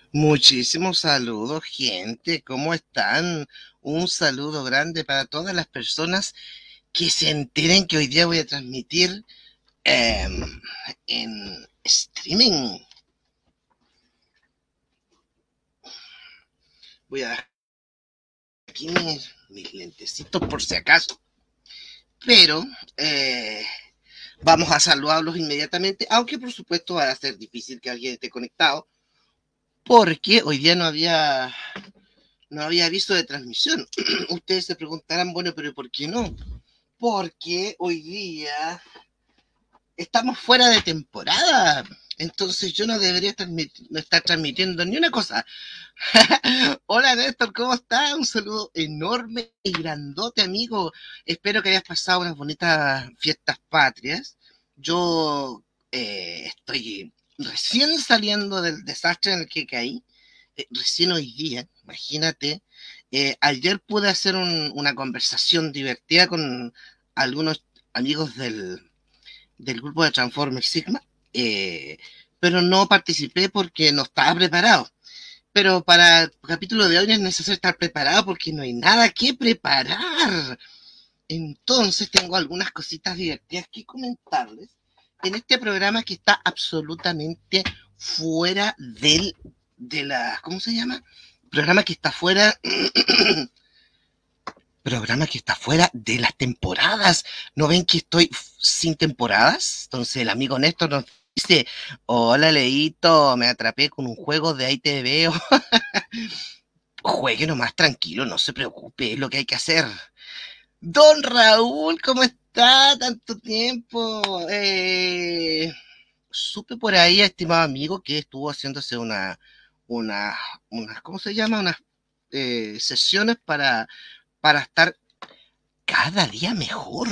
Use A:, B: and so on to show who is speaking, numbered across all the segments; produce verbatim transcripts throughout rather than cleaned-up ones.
A: Muchísimos saludos, gente. ¿Cómo están? Un saludo grande para todas las personas que se enteren que hoy día voy a transmitir eh, en streaming. Voy a dar aquí mis, mis lentecitos por si acaso. Pero eh, vamos a saludarlos inmediatamente, aunque por supuesto va a ser difícil que alguien esté conectado, porque hoy día no había no había aviso de transmisión. Ustedes se preguntarán, bueno, pero ¿por qué no? Porque hoy día estamos fuera de temporada. Entonces yo no debería transmitir, no estar transmitiendo ni una cosa. Hola Néstor, ¿cómo estás? Un saludo enorme y grandote, amigo. Espero que hayas pasado unas bonitas fiestas patrias. Yo eh, estoy recién saliendo del desastre en el que caí. Eh, recién hoy día, imagínate. Eh, ayer pude hacer un, una conversación divertida con algunos amigos del, del grupo de Transformers Sigma, eh, pero no participé porque no estaba preparado. Pero para el capítulo de hoy no es necesario estar preparado porque no hay nada que preparar. Entonces tengo algunas cositas divertidas que comentarles en este programa que está absolutamente fuera del, de la, ¿cómo se llama? Programa que está fuera programa que está fuera de las temporadas. ¿No ven que estoy sin temporadas? Entonces el amigo Néstor nos dice, hola Leito, me atrapé con un juego de ahí te veo. Juegue nomás tranquilo, no se preocupe, es lo que hay que hacer. Don Raúl, ¿cómo está? Tanto tiempo. Eh, supe por ahí, estimado amigo, que estuvo haciéndose una, una, una ¿cómo se llama? Unas eh, sesiones para, para estar cada día mejor.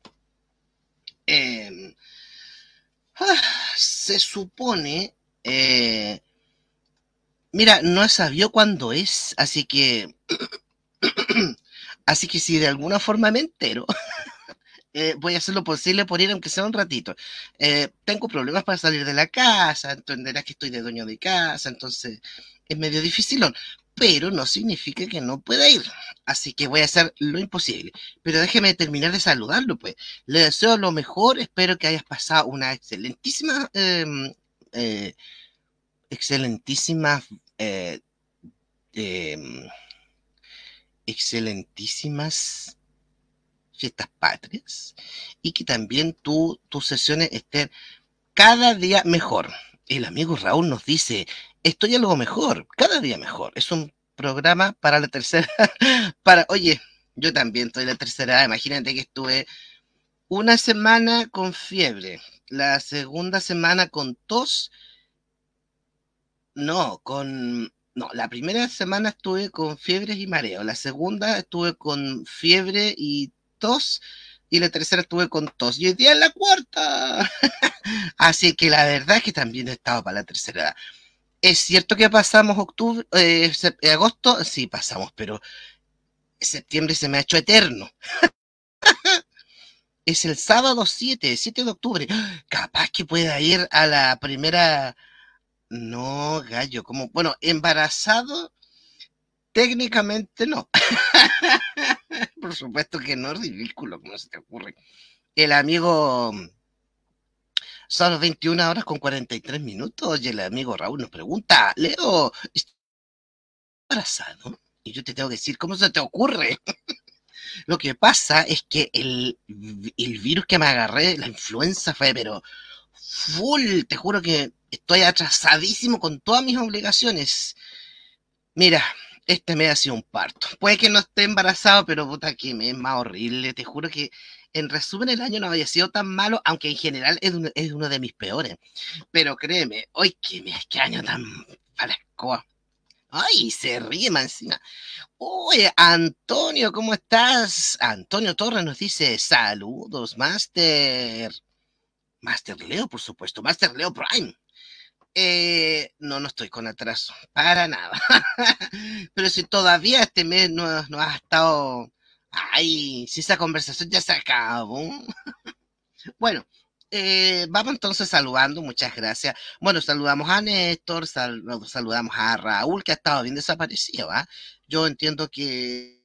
A: Eh, ah, se supone, eh, mira, no he sabido cuándo es, así que, así que si de alguna forma me entero, eh, voy a hacer lo posible por ir, aunque sea un ratito. Eh, tengo problemas para salir de la casa, entenderás que estoy de dueño de casa, entonces es medio difícil, pero no significa que no pueda ir. Así que voy a hacer lo imposible. Pero déjeme terminar de saludarlo, pues. Le deseo lo mejor, espero que hayas pasado una excelentísima, eh, eh, excelentísima, eh, eh, excelentísimas fiestas patrias y que también tú, tus sesiones estén cada día mejor. El amigo Raúl nos dice, estoy algo mejor, cada día mejor. Es un programa para la tercera, para, oye, yo también estoy en la tercera edad, imagínate que estuve una semana con fiebre, la segunda semana con tos, no, con, no, la primera semana estuve con fiebres y mareo, la segunda estuve con fiebre y tos, y la tercera estuve con tos, y hoy día es la cuarta. Así que la verdad es que también he estado para la tercera edad. Es cierto que pasamos octubre, eh, agosto, sí pasamos, pero septiembre se me ha hecho eterno. Es el sábado siete, siete de octubre. Capaz que pueda ir a la primera. No, gallo, como, bueno, embarazado, técnicamente no. Por supuesto que no, ridículo, ¿cómo se te ocurre? El amigo, son las veintiuna horas con cuarenta y tres minutos y el amigo Raúl nos pregunta, Leo, ¿estás embarazado? Y yo te tengo que decir, ¿cómo se te ocurre? Lo que pasa es que el, el virus que me agarré, la influenza fue, pero full, te juro que estoy atrasadísimo con todas mis obligaciones. Mira, este mes ha sido un parto. Puede que no esté embarazado, pero puta que me es más horrible. Te juro que en resumen el año no había sido tan malo, aunque en general es uno, es uno de mis peores. Pero créeme, hoy qué, qué año tan parascoa. Ay, se ríe más encima. Oye, Antonio, ¿cómo estás? Antonio Torres nos dice, saludos, Master. Master Leo, por supuesto, Master Leo Prime. Eh, no, no estoy con atraso, para nada. Pero si todavía este mes no, no has estado... Ay, si esa conversación ya se acabó. Bueno, eh, vamos entonces saludando, muchas gracias. Bueno, saludamos a Néstor, sal, saludamos a Raúl, que ha estado bien desaparecido, ¿ah? ¿eh? Yo entiendo que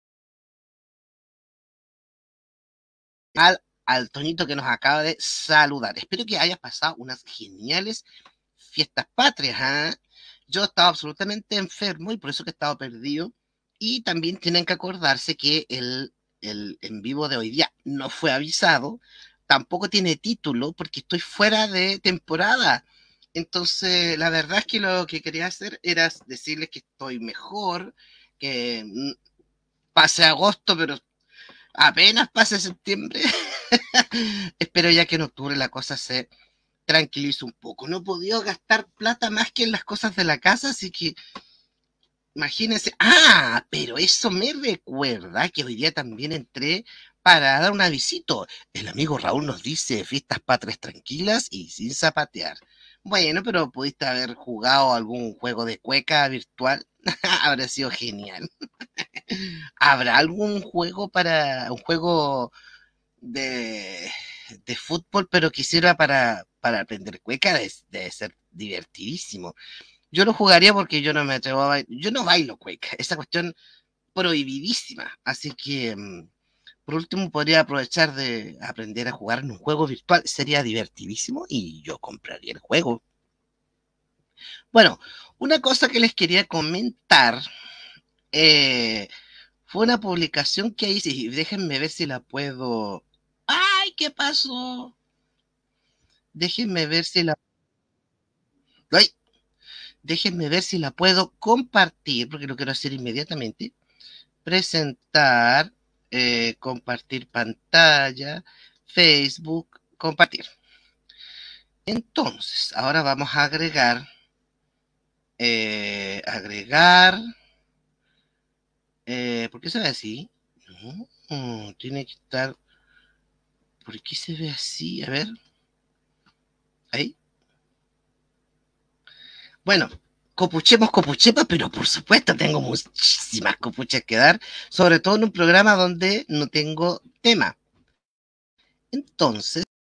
A: al, al Toñito que nos acaba de saludar. Espero que hayas pasado unas geniales fiestas patrias, ¿eh? Yo estaba absolutamente enfermo y por eso que he estado perdido. Y también tienen que acordarse que el, el en vivo de hoy día no fue avisado, tampoco tiene título porque estoy fuera de temporada. Entonces, la verdad es que lo que quería hacer era decirles que estoy mejor, que pase agosto, pero apenas pase septiembre. Espero ya que en octubre la cosa se tranquilice un poco. No he podido gastar plata más que en las cosas de la casa, así que imagínense. Ah, pero eso me recuerda que hoy día también entré para dar una visita. El amigo Raúl nos dice fiestas patrias tranquilas y sin zapatear. Bueno, pero pudiste haber jugado algún juego de cueca virtual. Habrá sido genial. ¿Habrá algún juego para un juego de, de fútbol, pero que sirva para, para aprender cueca? Debe, debe ser divertidísimo. Yo lo jugaría porque yo no me atrevo a bailar. Yo no bailo cueca. Esa cuestión prohibidísima. Así que, um, por último, podría aprovechar de aprender a jugar en un juego virtual. Sería divertidísimo y yo compraría el juego. Bueno, una cosa que les quería comentar eh, fue una publicación que hice. Y déjenme ver si la puedo. ¡Ay, qué pasó! Déjenme ver si la. ¡Ay! Déjenme ver si la puedo compartir, porque lo quiero hacer inmediatamente. Presentar, eh, compartir pantalla, Facebook, compartir. Entonces, ahora vamos a agregar, eh, agregar, eh, ¿por qué se ve así? No, tiene que estar, ¿por qué se ve así? A ver, ahí. Bueno, copuchemos copuchepa, pero por supuesto tengo muchísimas copuchas que dar, sobre todo en un programa donde no tengo tema. Entonces,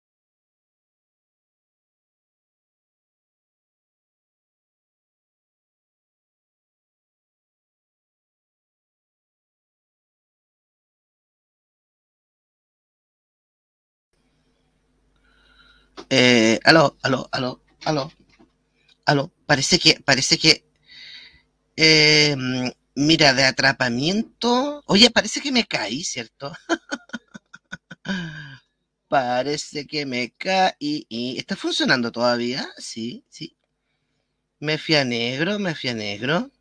A: eh, aló, aló, aló, aló, aló, parece que, parece que, eh, mira, de atrapamiento, oye, parece que me caí, ¿cierto? Parece que me caí y está funcionando todavía, sí, sí. Me fui a negro, me fui a negro.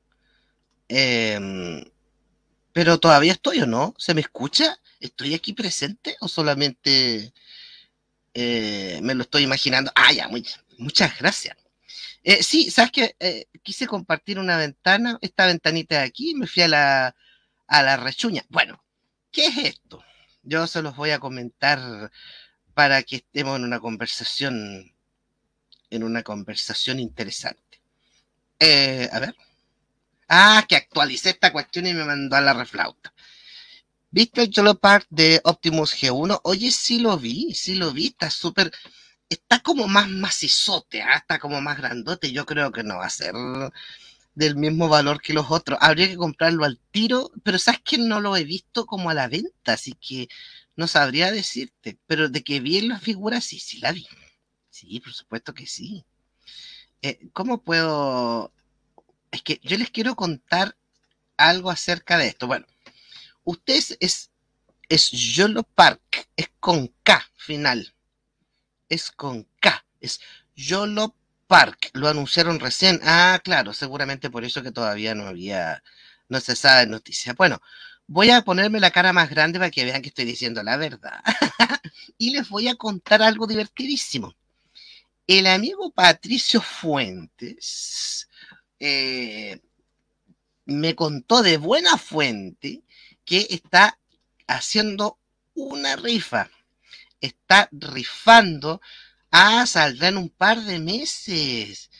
A: Eh, pero todavía estoy o no, ¿se me escucha? ¿Estoy aquí presente o solamente eh, me lo estoy imaginando? Ah, ya, muy, muchas gracias. Eh, sí, sabes que eh, quise compartir una ventana, esta ventanita de aquí, y me fui a la, a la rechuña. Bueno, ¿qué es esto? Yo se los voy a comentar para que estemos en una conversación, en una conversación interesante. Eh, a ver. Ah, que actualicé esta cuestión y me mandó a la reflauta. ¿Viste el Yellow Park de Optimus G uno? Oye, sí lo vi, sí lo vi, está súper, está como más macizote, ¿eh? Está como más grandote, yo creo que no va a ser del mismo valor que los otros, habría que comprarlo al tiro, pero sabes que no lo he visto como a la venta, así que no sabría decirte, pero de que vi en la figura, sí, sí la vi, sí, por supuesto que sí. Eh, ¿Cómo puedo? Es que yo les quiero contar algo acerca de esto. Bueno, ustedes es es Yolo Park, es con K final, es con K, es Yolo Park, lo anunciaron recién. Ah, claro, seguramente por eso que todavía no había, no se sabe noticia. Bueno, voy a ponerme la cara más grande para que vean que estoy diciendo la verdad. Y les voy a contar algo divertidísimo. El amigo Patricio Fuentes eh, me contó de buena fuente que está haciendo una rifa. Está rifando. Ah, saldrá en un par de meses.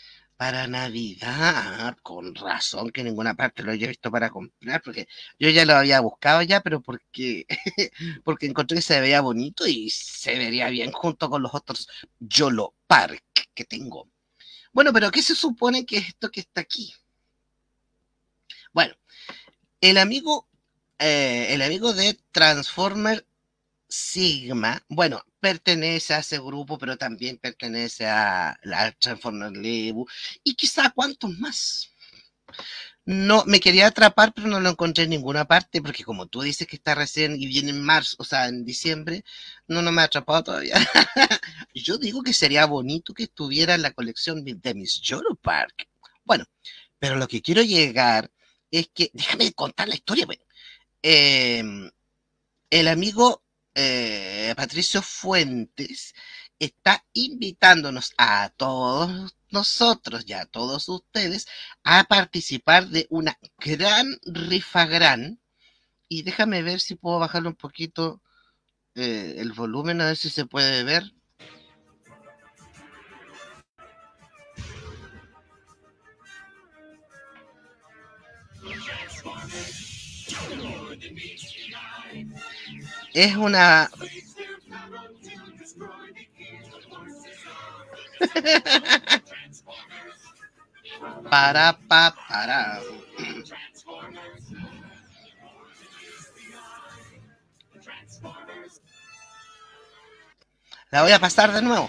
A: para Navidad. Con razón que en ninguna parte lo haya visto para comprar, porque yo ya lo había buscado ya, pero porque, porque encontré que se veía bonito y se vería bien junto con los otros YOLO Park que tengo. Bueno, pero ¿qué se supone que es esto que está aquí? Bueno, el amigo, eh, el amigo de Transformer Sigma, bueno, pertenece a ese grupo, pero también pertenece a la Transformer Lebu y quizá a cuantos más. No, me quería atrapar, pero no lo encontré en ninguna parte, porque como tú dices que está recién y viene en marzo, o sea, en diciembre, no, no me ha atrapado todavía. Yo digo que sería bonito que estuviera en la colección de mis Yoro Park. Bueno, pero lo que quiero llegar es que, déjame contar la historia, bueno. Eh, el amigo eh, Patricio Fuentes está invitándonos a todos nosotros y a todos ustedes a participar de una gran rifa gran. Y déjame ver si puedo bajarle un poquito eh, el volumen, a ver si se puede ver. Es una... para, pa, para. La voy a pasar de nuevo.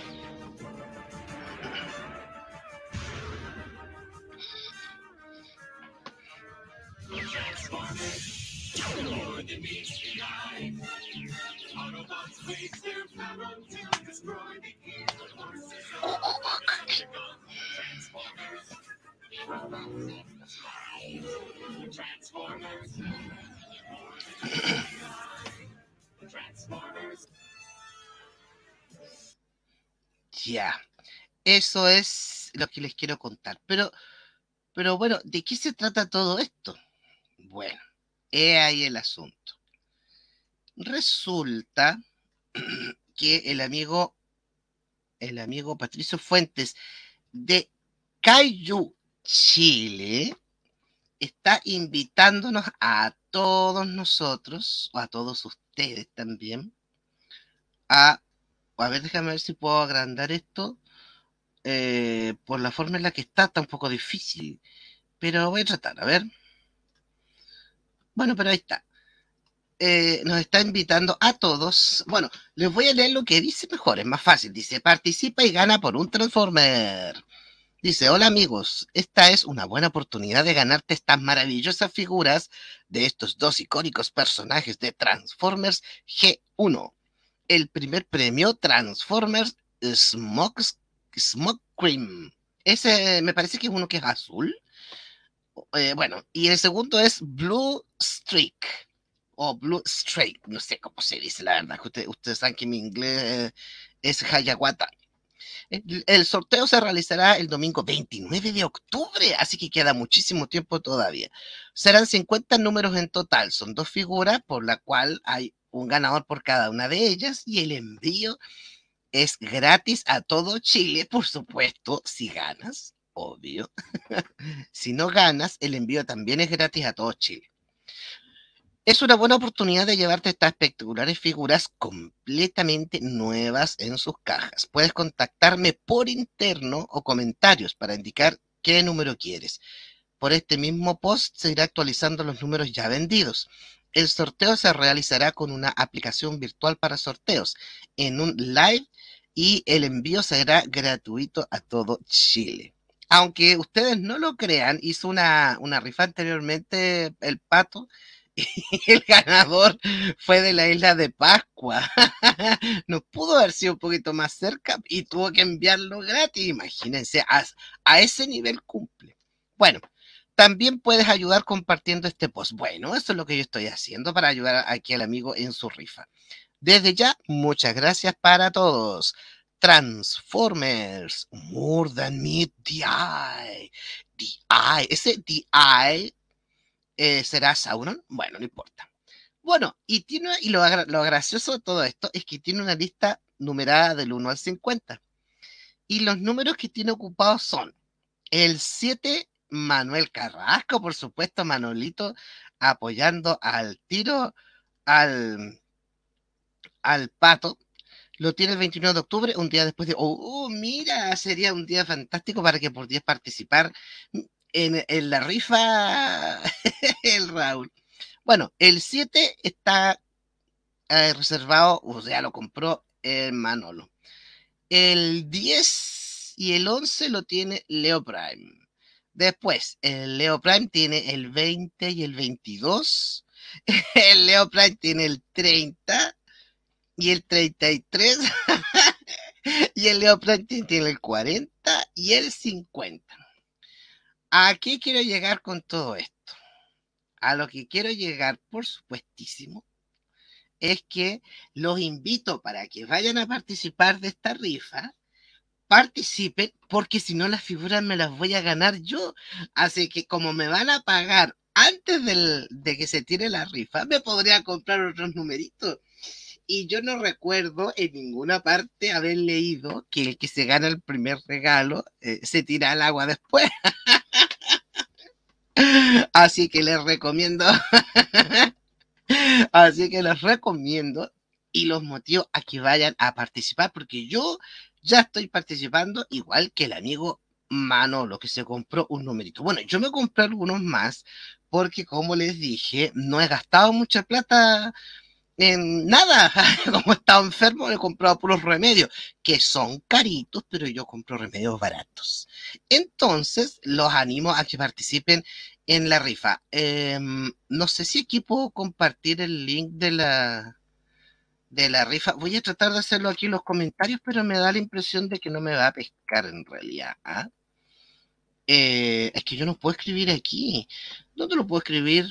A: Ya, eso es lo que les quiero contar. Pero, pero bueno, ¿de qué se trata todo esto? Bueno, he ahí el asunto. Resulta que el amigo, el amigo Patricio Fuentes de Kaiju Chile está invitándonos a todos nosotros, o a todos ustedes también, a, a ver, déjame ver si puedo agrandar esto, eh, por la forma en la que está, está un poco difícil, pero voy a tratar, a ver. Bueno, pero ahí está. Eh, nos está invitando a todos. Bueno, les voy a leer lo que dice mejor, es más fácil. Dice, participa y gana por un Transformer. Dice, hola amigos, esta es una buena oportunidad de ganarte estas maravillosas figuras de estos dos icónicos personajes de Transformers G uno. El primer premio, Transformers Smoke, Smoke Cream. Ese me parece que es uno que es azul. Eh, bueno, y el segundo es Blue Streak. O Blue Streak, no sé cómo se dice, la verdad. Ustedes, ustedes saben que mi inglés eh, es Hayaguata. El, el sorteo se realizará el domingo veintinueve de octubre, así que queda muchísimo tiempo todavía. Serán cincuenta números en total, son dos figuras, por la cual hay un ganador por cada una de ellas, y el envío es gratis a todo Chile, por supuesto, si ganas, obvio. Si no ganas, el envío también es gratis a todo Chile. Es una buena oportunidad de llevarte estas espectaculares figuras completamente nuevas en sus cajas. Puedes contactarme por interno o comentarios para indicar qué número quieres. Por este mismo post se irá actualizando los números ya vendidos. El sorteo se realizará con una aplicación virtual para sorteos en un live y el envío será gratuito a todo Chile. Aunque ustedes no lo crean, hizo una, una rifa anteriormente el Pato y el ganador fue de la isla de Pascua. No pudo haber sido un poquito más cerca y tuvo que enviarlo gratis. Imagínense, a, a ese nivel cumple. Bueno, también puedes ayudar compartiendo este post. Bueno, eso es lo que yo estoy haciendo para ayudar aquí al amigo en su rifa. Desde ya, muchas gracias para todos. Transformers, More Than Meet the Eye. The Eye, ese The Eye eh, será Sauron. Bueno, no importa. Bueno, y tiene y lo, lo gracioso de todo esto es que tiene una lista numerada del uno al cincuenta. Y los números que tiene ocupados son El siete, Manuel Carrasco, por supuesto, Manolito, apoyando al tiro al, al Pato. Lo tiene el veintinueve de octubre, un día después de... Oh, oh, mira, sería un día fantástico para que pudieras participar en, en la rifa el Raúl. Bueno, el siete está eh, reservado, o sea, lo compró el Manolo. El diez y el once lo tiene Leo Prime. Después, el Leo Prime tiene el veinte y el veintidós. El Leo Prime tiene el treinta y el treinta y tres. Y el Leo Prime tiene el cuarenta y el cincuenta. ¿A qué quiero llegar con todo esto? A lo que quiero llegar, por supuestísimo, es que los invito para que vayan a participar de esta rifa, participen, porque si no las figuras me las voy a ganar yo. Así que como me van a pagar antes del, de que se tire la rifa, me podría comprar otros numeritos. Y yo no recuerdo en ninguna parte haber leído que el que se gana el primer regalo eh, se tira al agua después. Así que les recomiendo, así que les recomiendo y los motivo a que vayan a participar, porque yo ya estoy participando igual que el amigo Manolo, que se compró un numerito. Bueno, yo me compré algunos más, porque como les dije, no he gastado mucha plata en nada. Como he estado enfermo, he comprado puros remedios, que son caritos, pero yo compro remedios baratos. Entonces, los animo a que participen en la rifa. Eh, no sé si aquí puedo compartir el link de la, de la rifa. Voy a tratar de hacerlo aquí en los comentarios, pero me da la impresión de que no me va a pescar en realidad. ¿Ah? Eh, es que yo no puedo escribir aquí. ¿Dónde lo puedo escribir?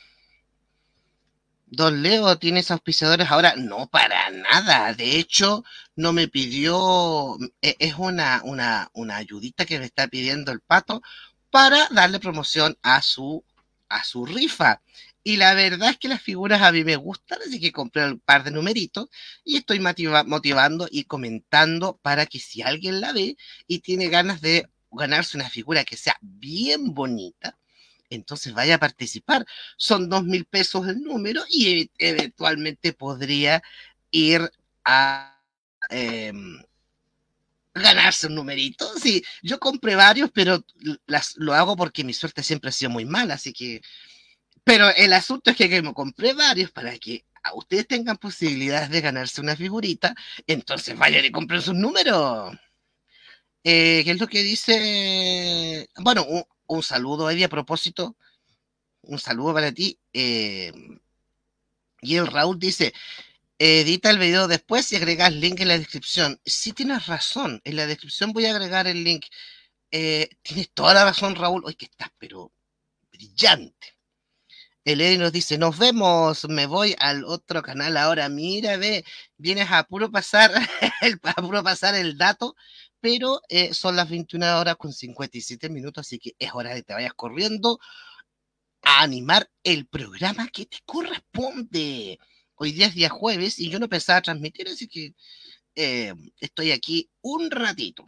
A: Don Leo, ¿tienes auspiciadores ahora? No, para nada. De hecho, no me pidió, e- es una, una, una ayudita que me está pidiendo el Pato para darle promoción a su, a su rifa. Y la verdad es que las figuras a mí me gustan, así que compré un par de numeritos y estoy motiva- motivando y comentando para que si alguien la ve y tiene ganas de ganarse una figura que sea bien bonita, entonces vaya a participar. Son dos mil pesos el número y e- eventualmente podría ir a eh, ganarse un numerito. Sí, yo compré varios, pero las, lo hago porque mi suerte siempre ha sido muy mala, así que... Pero el asunto es que, que me compré varios para que a ustedes tengan posibilidades de ganarse una figurita, entonces vayan y compren sus números. Eh, ¿Qué es lo que dice? Bueno, un, un saludo, Eddie, a propósito, un saludo para ti. Eh, y el Raúl dice, edita el video después y agregas link en la descripción. Sí tienes razón, en la descripción voy a agregar el link. Eh, tienes toda la razón, Raúl. Hoy que estás, pero brillante. El Eddie nos dice, nos vemos, me voy al otro canal ahora. Mira, ve, vienes a puro pasar, el, a puro pasar el dato, pero eh, son las veintiuna horas con cincuenta y siete minutos, así que es hora de que te vayas corriendo a animar el programa que te corresponde. Hoy día es día jueves y yo no pensaba transmitir, así que eh, estoy aquí un ratito.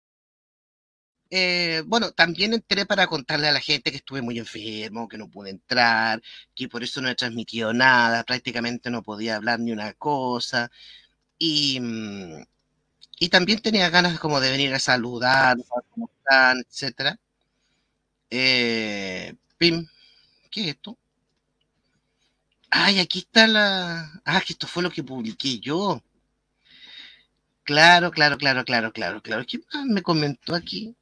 A: Eh, bueno, también entré para contarle a la gente que estuve muy enfermo, que no pude entrar, que por eso no he transmitido nada, prácticamente no podía hablar ni una cosa. Y, mm, y también tenía ganas como de venir a saludar, a cómo están, etcétera. Eh, Pim, ¿qué es esto? Ay, aquí está la... Ah, que esto fue lo que publiqué yo. Claro, claro, claro, claro, claro, claro. ¿Quién más me comentó aquí?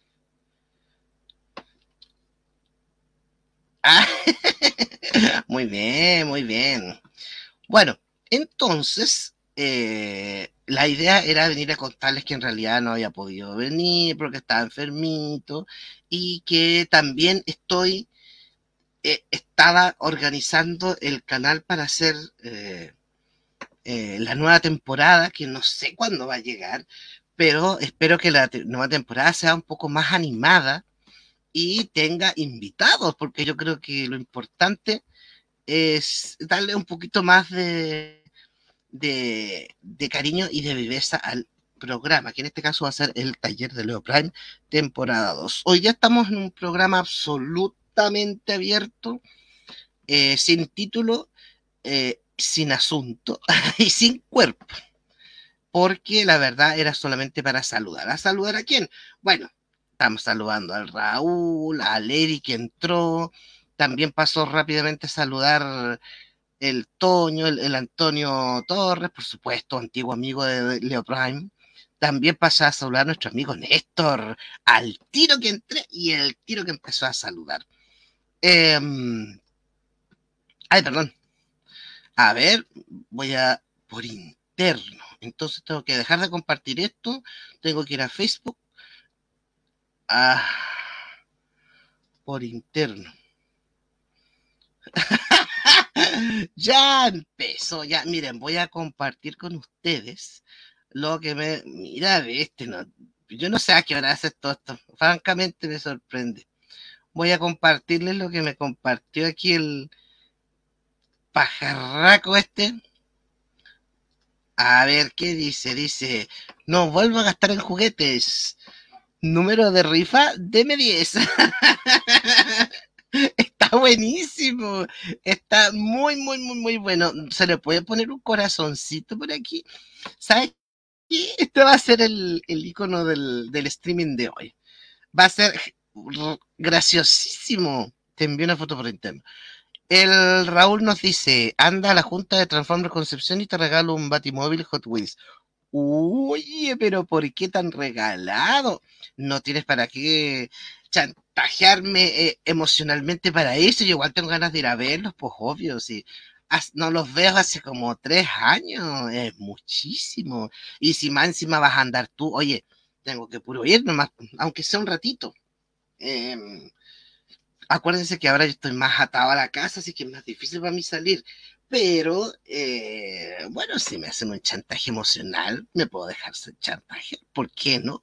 A: Ah, muy bien, muy bien. Bueno, entonces, eh, la idea era venir a contarles que en realidad no había podido venir porque estaba enfermito y que también estoy, eh, estaba organizando el canal para hacer eh, eh, la nueva temporada, que no sé cuándo va a llegar, pero espero que la te nueva temporada sea un poco más animada y tenga invitados, porque yo creo que lo importante es darle un poquito más de, de, de cariño y de viveza al programa, que en este caso va a ser el taller de Leo Prime, temporada dos. Hoy ya estamos en un programa absolutamente abierto, eh, sin título, eh, sin asunto y sin cuerpo, porque la verdad era solamente para saludar. ¿A saludar a quién? Bueno, estamos saludando al Raúl, al Eric que entró, también pasó rápidamente a saludar el Toño, el, el Antonio Torres, por supuesto, antiguo amigo de Leo Prime. También pasó a saludar a nuestro amigo Néstor, al tiro que entré y el tiro que empezó a saludar. Eh, ay, perdón. A ver, voy a por interno. Entonces tengo que dejar de compartir esto. Tengo que ir a Facebook. Ah, por interno. Ya empezó, ya, miren, voy a compartir con ustedes lo que me, mira, este, no, yo no sé a qué hora hace todo esto, francamente me sorprende. Voy a compartirles lo que me compartió aquí el pajarraco este. A ver, ¿qué dice? Dice, no vuelvo a gastar en juguetes. Número de rifa, deme diez. Está buenísimo. Está muy, muy, muy, muy bueno. Se le puede poner un corazoncito por aquí. ¿Sabes qué? Este va a ser el, el icono del, del streaming de hoy. Va a ser graciosísimo. Te envío una foto por interno. El Raúl nos dice, anda a la Junta de Transformers Concepción y te regalo un Batimóvil Hot Wheels. Oye, pero ¿por qué tan regalado? No tienes para qué chantajearme eh, emocionalmente para eso. Yo igual tengo ganas de ir a verlos, pues obvio, sí. As, no los veo hace como tres años, es muchísimo. Y si más encima vas a andar tú, oye, tengo que puro ir nomás, aunque sea un ratito. Eh, acuérdense que ahora yo estoy más atado a la casa, así que es más difícil para mí salir. Pero, eh, bueno, si me hacen un chantaje emocional, me puedo dejarse chantaje. ¿Por qué no?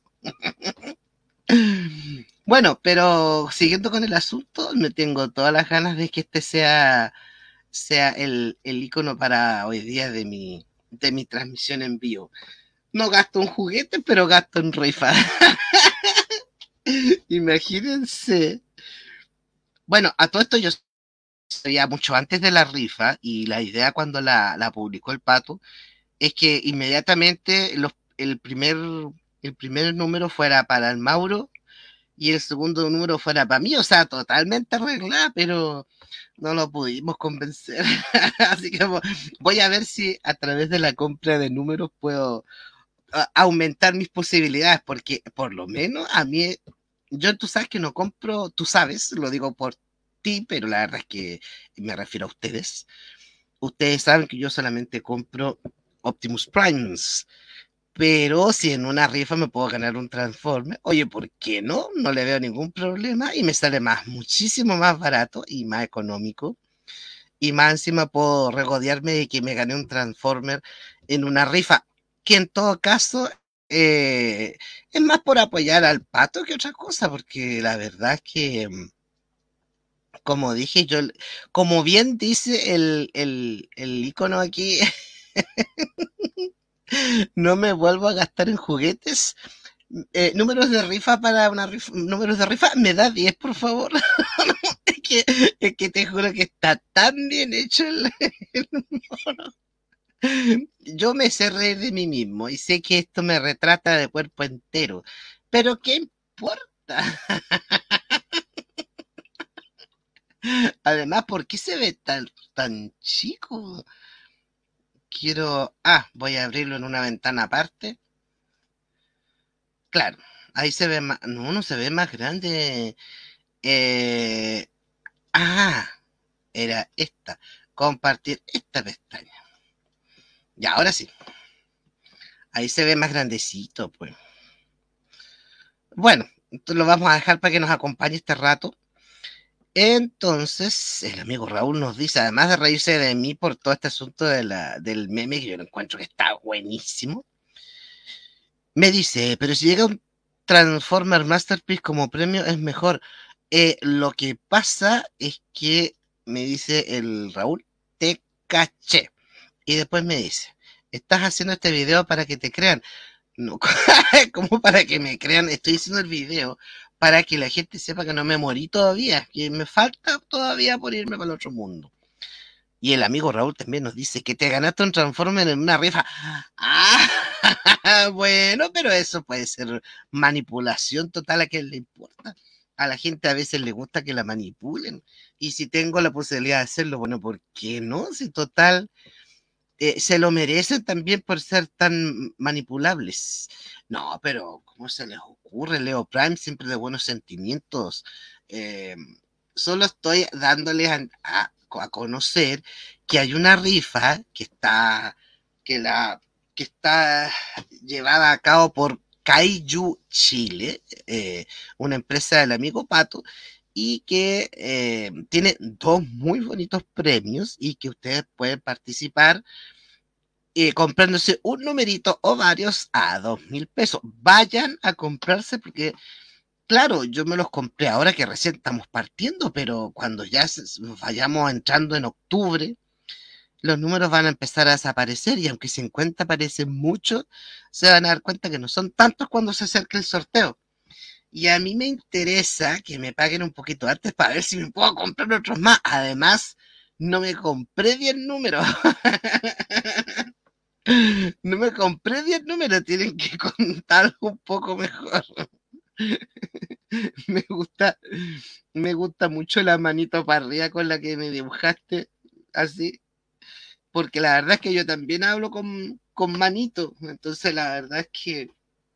A: Bueno, pero siguiendo con el asunto, me tengo todas las ganas de que este sea, sea el, el icono para hoy día de mi, de mi transmisión en vivo. No gasto en juguete, pero gasto en rifa. Imagínense. Bueno, a todo esto yo sabía mucho antes de la rifa y la idea cuando la, la publicó el Pato es que inmediatamente los, el, primer, el primer número fuera para el Mauro y el segundo número fuera para mí, o sea, totalmente arreglada, pero no lo pudimos convencer. Así que voy a ver si a través de la compra de números puedo uh, aumentar mis posibilidades, porque por lo menos a mí, yo tú sabes que no compro, tú sabes, lo digo por ti, pero la verdad es que me refiero a ustedes. Ustedes saben que yo solamente compro Optimus Primes, pero si en una rifa me puedo ganar un Transformer, oye, ¿por qué no? No le veo ningún problema y me sale más, muchísimo más barato y más económico. Y más encima puedo regodearme de que me gané un Transformer en una rifa, que en todo caso eh, es más por apoyar al Pato que otra cosa, porque la verdad es que, como dije yo, como bien dice el, el, el icono aquí, no me vuelvo a gastar en juguetes. Eh, números de rifa para una rifa, números de rifa, me da diez, por favor. es, que, es que te juro que está tan bien hecho el, el mono. Yo me sé reír de mí mismo y sé que esto me retrata de cuerpo entero, pero ¿qué importa? Además, ¿por qué se ve tan, tan chico? Quiero... Ah, voy a abrirlo en una ventana aparte. Claro, ahí se ve más... No, no se ve más grande. Eh... Ah, era esta. Compartir esta pestaña. Ya, ahora sí. Ahí se ve más grandecito, pues. Bueno, entonces lo vamos a dejar para que nos acompañe este rato. Entonces, el amigo Raúl nos dice, además de reírse de mí por todo este asunto de la, del meme, que yo lo encuentro que está buenísimo, me dice, pero si llega un Transformer Masterpiece como premio es mejor. Eh, lo que pasa es que, me dice el Raúl, te caché. Y después me dice, estás haciendo este video para que te crean. No, como para que me crean, estoy haciendo el video para que la gente sepa que no me morí todavía, que me falta todavía por irme para el otro mundo. Y el amigo Raúl también nos dice que te ganaste un Transformer en una rifa. Ah, bueno, pero eso puede ser manipulación total, a quien le importa. A la gente a veces le gusta que la manipulen. Y si tengo la posibilidad de hacerlo, bueno, ¿por qué no? Si total, eh, se lo merecen también por ser tan manipulables. No, pero ¿cómo se les ocurre? Leo Prime siempre de buenos sentimientos. Eh, Solo estoy dándoles a, a, a, conocer que hay una rifa que está, que la, que está llevada a cabo por Kaiju Chile, eh, una empresa del amigo Pato, y que eh, tiene dos muy bonitos premios y que ustedes pueden participar eh, comprándose un numerito o varios a dos mil pesos. Vayan a comprarse porque, claro, yo me los compré ahora que recién estamos partiendo, pero cuando ya vayamos entrando en octubre, los números van a empezar a desaparecer y aunque cincuenta parecen mucho, se van a dar cuenta que no son tantos cuando se acerque el sorteo. Y a mí me interesa que me paguen un poquito antes para ver si me puedo comprar otros más. Además, no me compré diez números. No me compré diez números, tienen que contar un poco mejor. Me gusta, me gusta mucho la manito para arriba con la que me dibujaste, así, porque la verdad es que yo también hablo con, con manito, entonces la verdad es que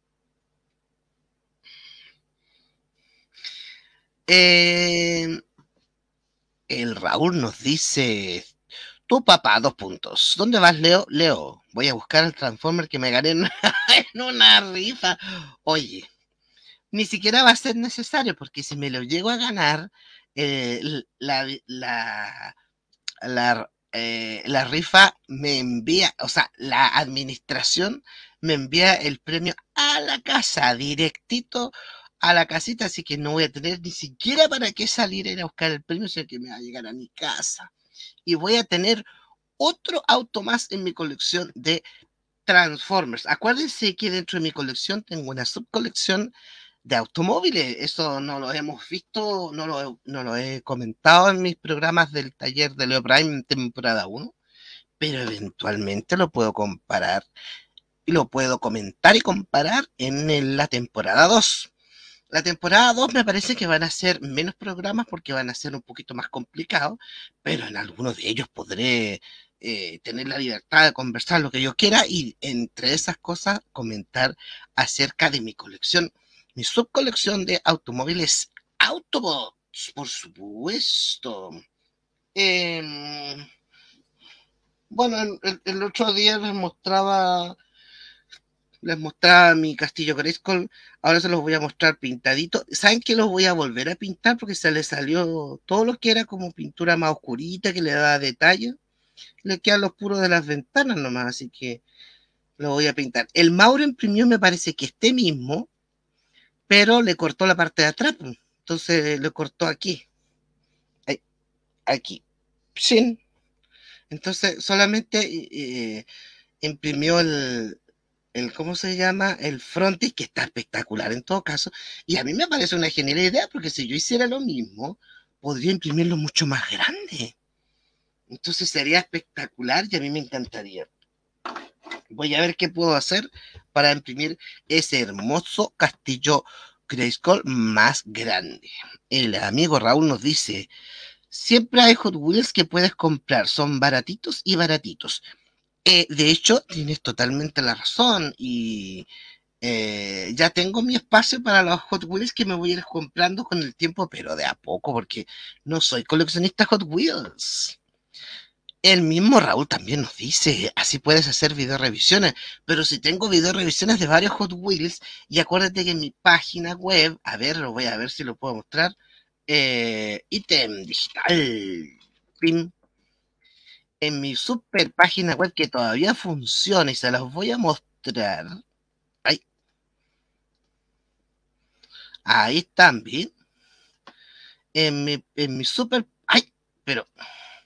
A: eh, el Raúl nos dice, tu papá, dos puntos. ¿Dónde vas, Leo? Leo, voy a buscar el Transformer que me gané en una, en una rifa. Oye, ni siquiera va a ser necesario, porque si me lo llego a ganar, eh, la, la, la, eh, la rifa me envía, o sea, la administración me envía el premio a la casa, directito a la casita, así que no voy a tener ni siquiera para qué salir a ir a buscar el premio, sino que me va a llegar a mi casa. Y voy a tener otro auto más en mi colección de Transformers. Acuérdense que dentro de mi colección tengo una subcolección de automóviles. Eso no lo hemos visto, no lo, he, no lo he comentado en mis programas del taller de Leo Prime en temporada uno, pero eventualmente lo puedo comparar y lo puedo comentar y comparar en la temporada dos. La temporada dos me parece que van a ser menos programas porque van a ser un poquito más complicados, pero en algunos de ellos podré eh, tener la libertad de conversar lo que yo quiera y entre esas cosas comentar acerca de mi colección, mi subcolección de automóviles Autobots, por supuesto. Eh, bueno, el, el, otro día les mostraba les mostraba mi castillo Grayskull, ahora se los voy a mostrar pintadito. ¿Saben que los voy a volver a pintar? Porque se le salió todo lo que era como pintura más oscurita, que le da detalle. Le quedan los puros de las ventanas nomás, así que lo voy a pintar. El Mauro imprimió, me parece que este mismo, pero le cortó la parte de atrás, entonces le cortó aquí, aquí, sí. Entonces solamente eh, imprimió el, el, ¿cómo se llama? El frontis, que está espectacular en todo caso, y a mí me parece una genial idea, porque si yo hiciera lo mismo, podría imprimirlo mucho más grande. Entonces sería espectacular y a mí me encantaría. Voy a ver qué puedo hacer para imprimir ese hermoso castillo Grayskull más grande. El amigo Raúl nos dice, siempre hay Hot Wheels que puedes comprar, son baratitos y baratitos. Eh, de hecho, tienes totalmente la razón y eh, ya tengo mi espacio para los Hot Wheels que me voy a ir comprando con el tiempo, pero de a poco, porque no soy coleccionista Hot Wheels. El mismo Raúl también nos dice, así puedes hacer video revisiones, pero si tengo video revisiones de varios Hot Wheels, y acuérdate que en mi página web, a ver, lo voy a ver si lo puedo mostrar, eh, ítem digital, pim, en mi super página web que todavía funciona y se las voy a mostrar. Ahí, ahí están, ¿bien? En mi, en mi super, ay, pero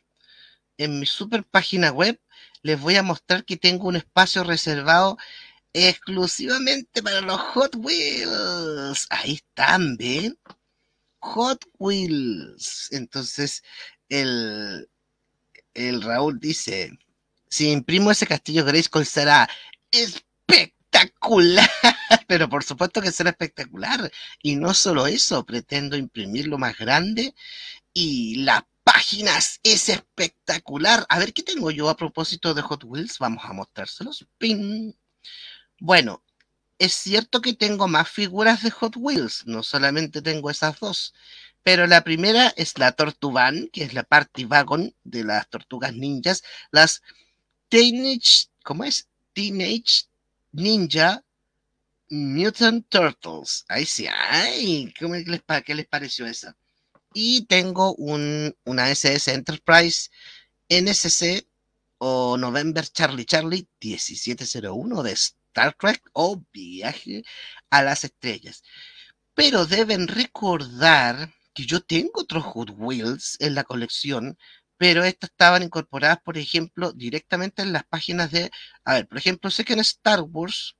A: en mi super página web les voy a mostrar que tengo un espacio reservado exclusivamente para los Hot Wheels. Ahí están, ¿ven? Hot Wheels. Entonces, el, el Raúl dice, si imprimo ese castillo Grayskull será espectacular. Pero por supuesto que será espectacular. Y no solo eso, pretendo imprimirlo más grande y las páginas es espectacular. A ver, ¿qué tengo yo a propósito de Hot Wheels? Vamos a mostrárselos. ¡Ping! Bueno, es cierto que tengo más figuras de Hot Wheels, no solamente tengo esas dos, pero la primera es la Tortugan, que es la Party Wagon de las Tortugas Ninjas, las Teenage, ¿cómo es? Teenage Ninja Mutant Turtles. Ahí sí, ay, ¿cómo les, ¿qué les pareció esa? Y tengo un, una S S Enterprise N S C o November Charlie Charlie diecisiete cero uno de Star Trek o Viaje a las Estrellas. Pero deben recordar que yo tengo otros Hot Wheels en la colección, pero estas estaban incorporadas, por ejemplo, directamente en las páginas de... A ver, por ejemplo, sé que en Star Wars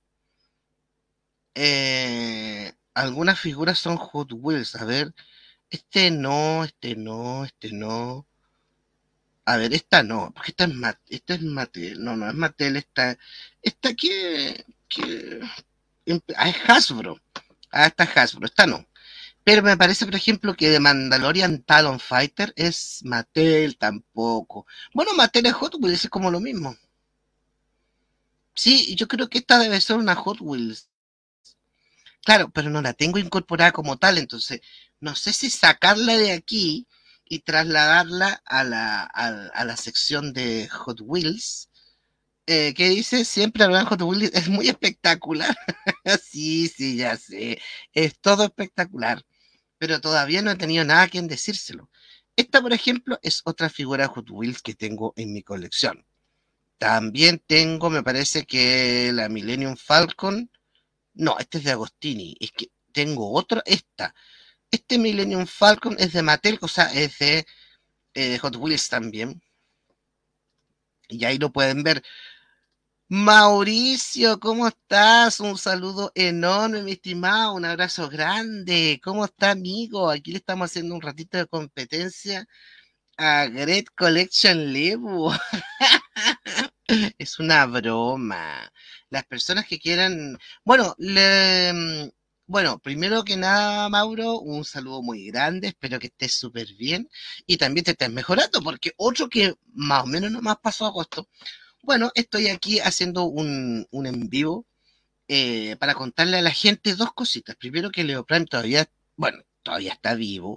A: eh, algunas figuras son Hot Wheels. A ver, este no, este no, este no. A ver, esta no, porque esta es Mattel, esta es Mattel, no, no es Mattel, esta, esta que, que ah, es Hasbro, ah, esta es Hasbro, esta no. Pero me parece, por ejemplo, que de Mandalorian Talon Fighter es Mattel tampoco. Bueno, Mattel es Hot Wheels, es como lo mismo. Sí, yo creo que esta debe ser una Hot Wheels. Claro, pero no la tengo incorporada como tal, entonces no sé si sacarla de aquí y trasladarla a la, a, a la sección de Hot Wheels, eh, que dice siempre hablar Hot Wheels, es muy espectacular. Sí, sí, ya sé, es todo espectacular, pero todavía no he tenido nada a quien decírselo. Esta, por ejemplo, es otra figura de Hot Wheels que tengo en mi colección. También tengo, me parece que la Millennium Falcon. No, este es de Agostini. Es que tengo otra, esta. Este Millennium Falcon es de Mattel, o sea, es de eh, Hot Wheels también. Y ahí lo pueden ver. Mauricio, ¿cómo estás? Un saludo enorme, mi estimado. Un abrazo grande. ¿Cómo está, amigo? Aquí le estamos haciendo un ratito de competencia a Great Collection Lebu. Es una broma. Las personas que quieran, bueno, le, bueno, primero que nada, Mauro, un saludo muy grande, espero que estés súper bien y también te estés mejorando, porque otro que más o menos no más pasó agosto. Bueno, estoy aquí haciendo un, un en vivo eh, para contarle a la gente dos cositas. Primero que Leo Prime todavía, bueno, todavía está vivo.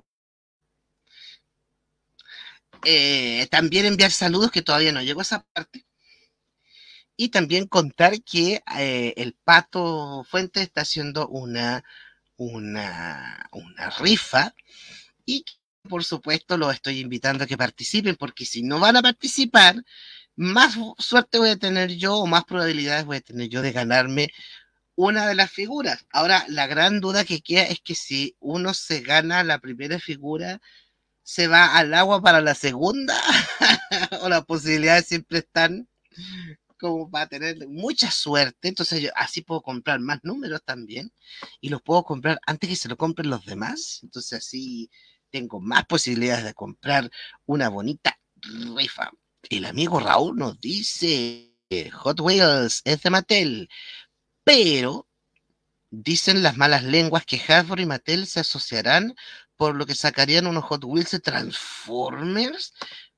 A: Eh, también enviar saludos, que todavía no llego a esa parte. Y también contar que eh, el Pato Fuentes está haciendo una, una, una rifa y que, por supuesto, los estoy invitando a que participen, porque si no van a participar, más suerte voy a tener yo o más probabilidades voy a tener yo de ganarme una de las figuras. Ahora, la gran duda que queda es que si uno se gana la primera figura, ¿se va al agua para la segunda? ¿O las posibilidades siempre están como para tener mucha suerte? Entonces yo así puedo comprar más números también y los puedo comprar antes que se lo compren los demás. Entonces así tengo más posibilidades de comprar una bonita rifa. El amigo Raúl nos dice Hot Wheels es de Mattel, pero dicen las malas lenguas que Hasbro y Mattel se asociarán, por lo que sacarían unos Hot Wheels de Transformers.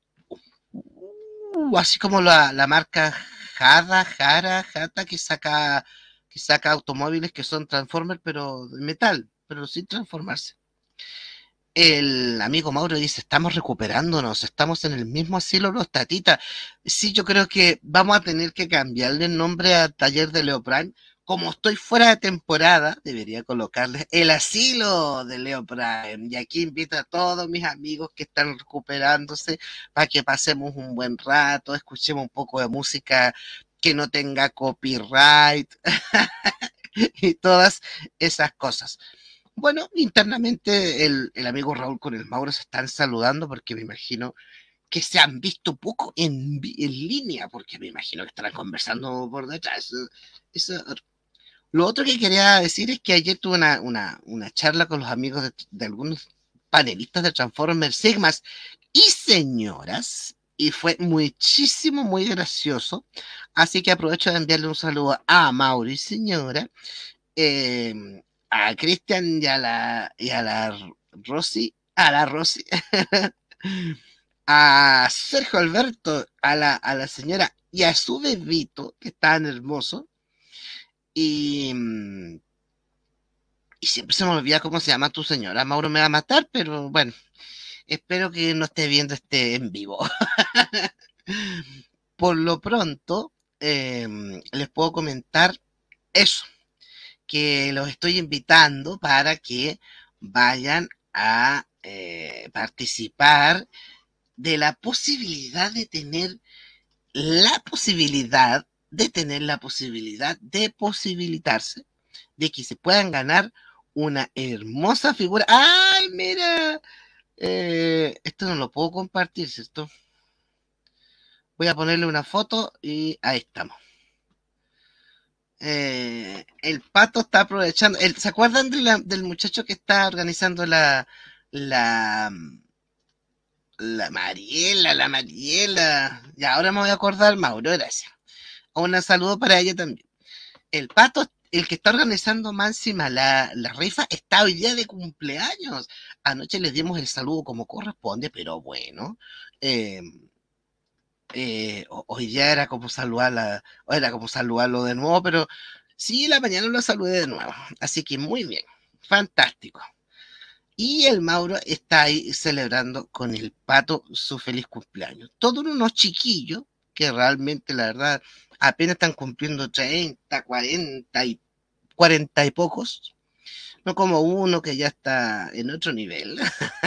A: Uh, así como la, la marca Jada, Jara, Jata, que saca, que saca automóviles que son Transformers, pero de metal, pero sin transformarse. El amigo Mauro dice, estamos recuperándonos, estamos en el mismo asilo los tatitas. Sí, yo creo que vamos a tener que cambiarle el nombre a Taller de Leo Prime. Como estoy fuera de temporada, debería colocarles el asilo de Leo Prime. Y aquí invito a todos mis amigos que están recuperándose para que pasemos un buen rato, escuchemos un poco de música que no tenga copyright y todas esas cosas. Bueno, internamente el, el amigo Raúl con el Mauro se están saludando porque me imagino que se han visto poco en, en línea, porque me imagino que estarán conversando por detrás. Eso, eso. Lo otro que quería decir es que ayer tuve una, una, una charla con los amigos de, de algunos panelistas de Transformers Sigmas y señoras, y fue muchísimo, muy gracioso. Así que aprovecho de enviarle un saludo a Mauri, señora, eh, a Cristian y a la, y a la Rosy, a la Rosy, a Sergio Alberto, a la, a la señora y a su bebito, que es tan hermoso. Y, y siempre se me olvida cómo se llama tu señora. Mauro me va a matar, pero bueno, espero que no esté viendo este en vivo. Por lo pronto, eh, les puedo comentar eso, que los estoy invitando para que vayan a eh, participar de la posibilidad de tener la posibilidad de tener la posibilidad de posibilitarse, de que se puedan ganar una hermosa figura. ¡Ay, mira! Eh, esto no lo puedo compartir, ¿cierto? Voy a ponerle una foto y ahí estamos. Eh, el pato está aprovechando. El, ¿Se acuerdan de la, del muchacho que está organizando la, la, la Mariela, la Mariela? Ya, ahora me voy a acordar, Mauro, gracias. Un saludo para ella también. El pato, el que está organizando más encima la, la rifa, está hoy día de cumpleaños. Anoche les dimos el saludo como corresponde, pero bueno. Eh, eh, hoy día era como saludarla, o era como saludarlo de nuevo, pero sí, la mañana lo saludé de nuevo. Así que muy bien, fantástico. Y el Mauro está ahí celebrando con el pato su feliz cumpleaños. Todos unos chiquillos que realmente, la verdad, apenas están cumpliendo treinta, cuarenta y cuarenta y pocos. No como uno que ya está en otro nivel.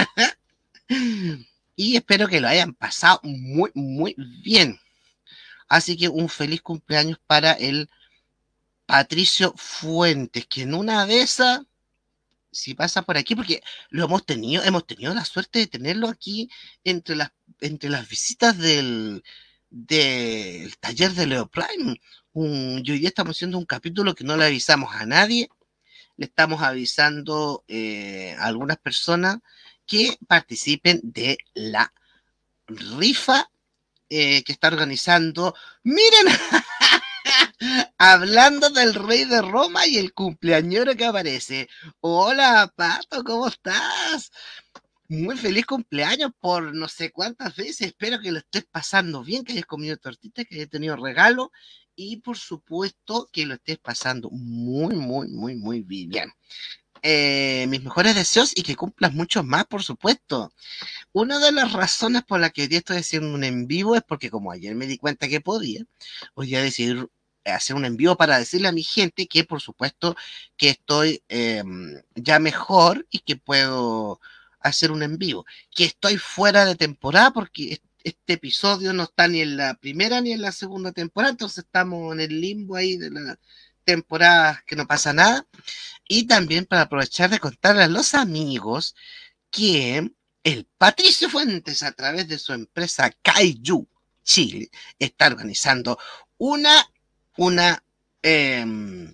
A: Y espero que lo hayan pasado muy, muy bien. Así que un feliz cumpleaños para el Patricio Fuentes, que en una de esas, si pasa por aquí, porque lo hemos tenido, hemos tenido la suerte de tenerlo aquí entre las, entre las visitas del, del taller de Leo Prime. Un, y hoy día estamos haciendo un capítulo que no le avisamos a nadie, le estamos avisando eh, a algunas personas que participen de la rifa eh, que está organizando. Miren, hablando del rey de Roma y el cumpleañero que aparece. Hola, Pato, ¿cómo estás? Muy feliz cumpleaños por no sé cuántas veces. Espero que lo estés pasando bien, que hayas comido tortitas, que hayas tenido regalo y por supuesto que lo estés pasando muy, muy, muy, muy bien. Eh, mis mejores deseos y que cumplas muchos más, por supuesto. Una de las razones por las que hoy día estoy haciendo un en vivo es porque como ayer me di cuenta que podía, hoy a decidir hacer un en vivo para decirle a mi gente que por supuesto que estoy eh, ya mejor y que puedo hacer un en vivo, que estoy fuera de temporada porque este episodio no está ni en la primera ni en la segunda temporada, entonces estamos en el limbo ahí de la temporada que no pasa nada. Y también para aprovechar de contarle a los amigos que el Patricio Fuentes, a través de su empresa Kaiju Chile, está organizando una, una, eh,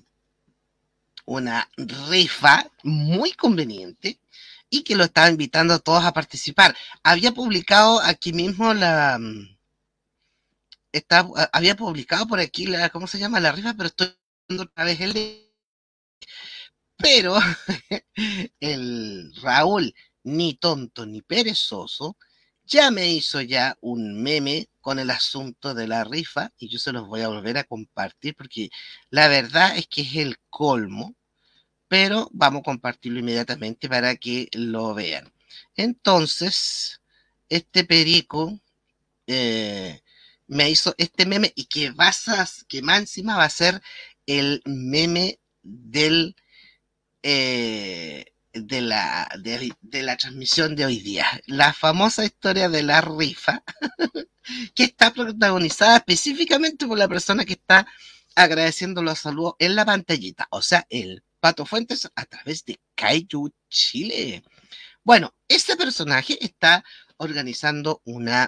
A: una rifa muy conveniente y que lo estaba invitando a todos a participar. Había publicado aquí mismo la... Está, había publicado por aquí la, ¿cómo se llama? La rifa, pero estoy viendo otra vez el de... Pero el Raúl, ni tonto ni perezoso, ya me hizo ya un meme con el asunto de la rifa y yo se los voy a volver a compartir porque la verdad es que es el colmo, pero vamos a compartirlo inmediatamente para que lo vean. Entonces, este perico eh, me hizo este meme y que, vas a, que más encima va a ser el meme del eh, de, la, de, de la transmisión de hoy día. La famosa historia de la rifa, que está protagonizada específicamente por la persona que está agradeciendo los saludos en la pantallita, o sea, el Pato Fuentes a través de Kaiju Chile. Bueno, este personaje está organizando una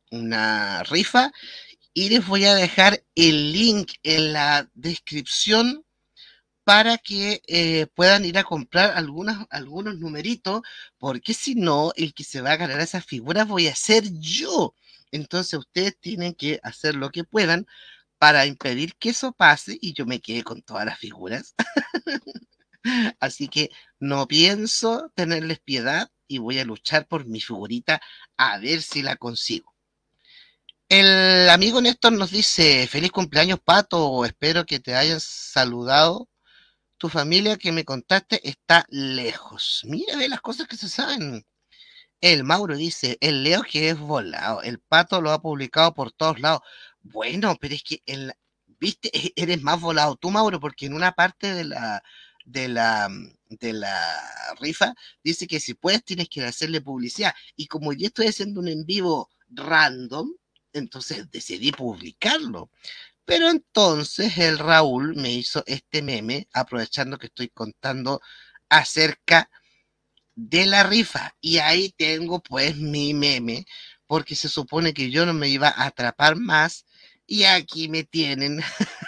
A: una rifa y les voy a dejar el link en la descripción para que eh, puedan ir a comprar algunas, algunos numeritos, porque si no, el que se va a ganar esas figuras voy a ser yo. Entonces ustedes tienen que hacer lo que puedan para impedir que eso pase y yo me quede con todas las figuras. Así que no pienso tenerles piedad y voy a luchar por mi figurita a ver si la consigo. El amigo Néstor nos dice, feliz cumpleaños Pato, espero que te hayan saludado. Tu familia que me contaste está lejos. Mira, ve las cosas que se saben. El Mauro dice, el Leo que es volado, el Pato lo ha publicado por todos lados. Bueno, pero es que, el, viste, eres más volado tú, Mauro, porque en una parte de la, de la, de la rifa dice que si puedes tienes que hacerle publicidad. Y como yo estoy haciendo un en vivo random, entonces decidí publicarlo. Pero entonces el Raúl me hizo este meme, aprovechando que estoy contando acerca de la rifa. Y ahí tengo pues mi meme, porque se supone que yo no me iba a atrapar más. Y aquí me tienen,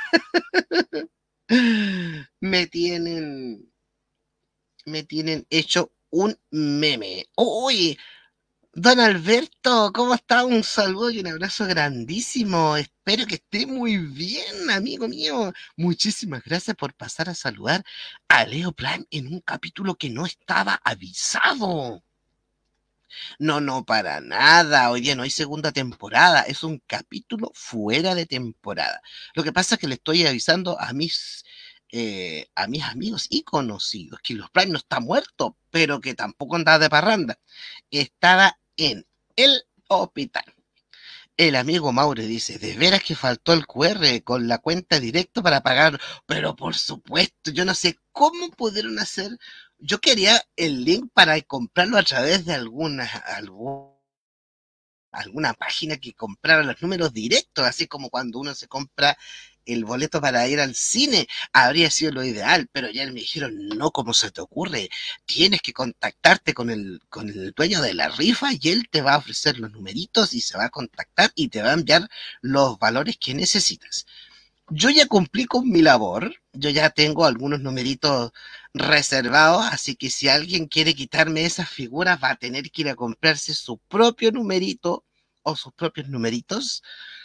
A: me tienen, me tienen hecho un meme. ¡Uy! Don Alberto, ¿cómo está? Un saludo y un abrazo grandísimo. Espero que esté muy bien, amigo mío. Muchísimas gracias por pasar a saludar a Leo Prime en un capítulo que no estaba avisado. No, no, para nada. Hoy día no hay segunda temporada. Es un capítulo fuera de temporada. Lo que pasa es que le estoy avisando a mis, eh, a mis amigos y conocidos que los Prime no está muerto, pero que tampoco andaba de parranda. Estaba en el hospital. El amigo Maure dice, de veras que faltó el cu erre con la cuenta directa para pagar, pero por supuesto, yo no sé cómo pudieron hacer, yo quería el link para comprarlo a través de alguna, algún, alguna página que comprara los números directos, así como cuando uno se compra el boleto para ir al cine, habría sido lo ideal, pero ya me dijeron, no, ¿cómo se te ocurre? Tienes que contactarte con el, con el dueño de la rifa y él te va a ofrecer los numeritos y se va a contactar y te va a enviar los valores que necesitas. Yo ya cumplí con mi labor, yo ya tengo algunos numeritos reservados, así que si alguien quiere quitarme esas figuras va a tener que ir a comprarse su propio numerito o sus propios numeritos,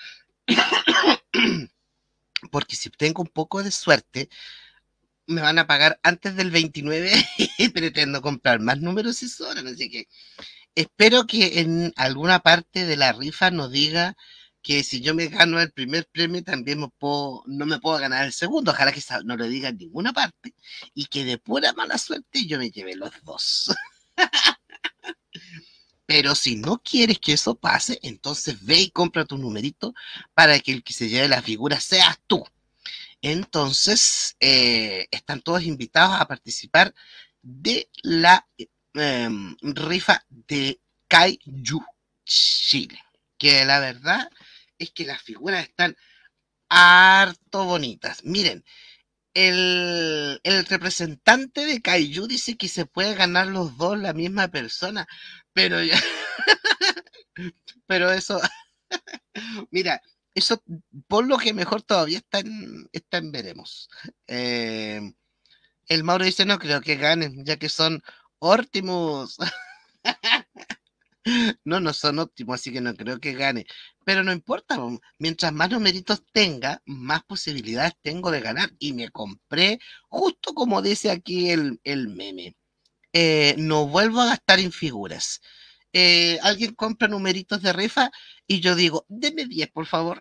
A: porque si tengo un poco de suerte, me van a pagar antes del veintinueve y pretendo comprar más números y sobran, así que espero que en alguna parte de la rifa nos diga que si yo me gano el primer premio también me puedo, no me puedo ganar el segundo, ojalá que no lo diga en ninguna parte y que de pura mala suerte yo me lleve los dos. Pero si no quieres que eso pase, entonces ve y compra tu numerito para que el que se lleve la figura seas tú. Entonces, eh, están todos invitados a participar de la eh, rifa de Kaiju Chile. Que la verdad es que las figuras están harto bonitas. Miren, el, el representante de Kaiju dice que se puede ganar los dos la misma persona, pero ya, pero eso, mira, eso por lo que mejor todavía está en, está en veremos. Eh, el Mauro dice, no creo que ganen, ya que son óptimos. No, no son óptimos, así que no creo que gane. Pero no importa, mientras más numeritos tenga, más posibilidades tengo de ganar. Y me compré, justo como dice aquí el, el meme, eh, no vuelvo a gastar en figuras. Eh, alguien compra numeritos de rifa y yo digo, deme diez, por favor.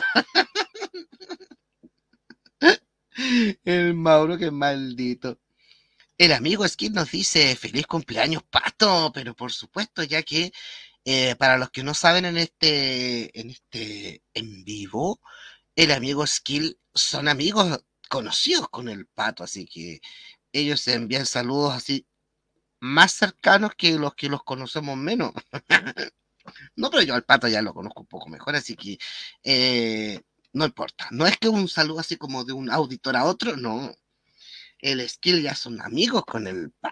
A: El Mauro, que maldito. El amigo Skin nos dice, feliz cumpleaños, Pato, pero por supuesto, ya que eh, para los que no saben en este, en este en vivo, el amigo Skill son amigos conocidos con el Pato, así que ellos se envían saludos así más cercanos que los que los conocemos menos. No, pero yo al Pato ya lo conozco un poco mejor, así que eh, no importa. No es que un saludo así como de un auditor a otro, no. El Skill ya son amigos con el Pato.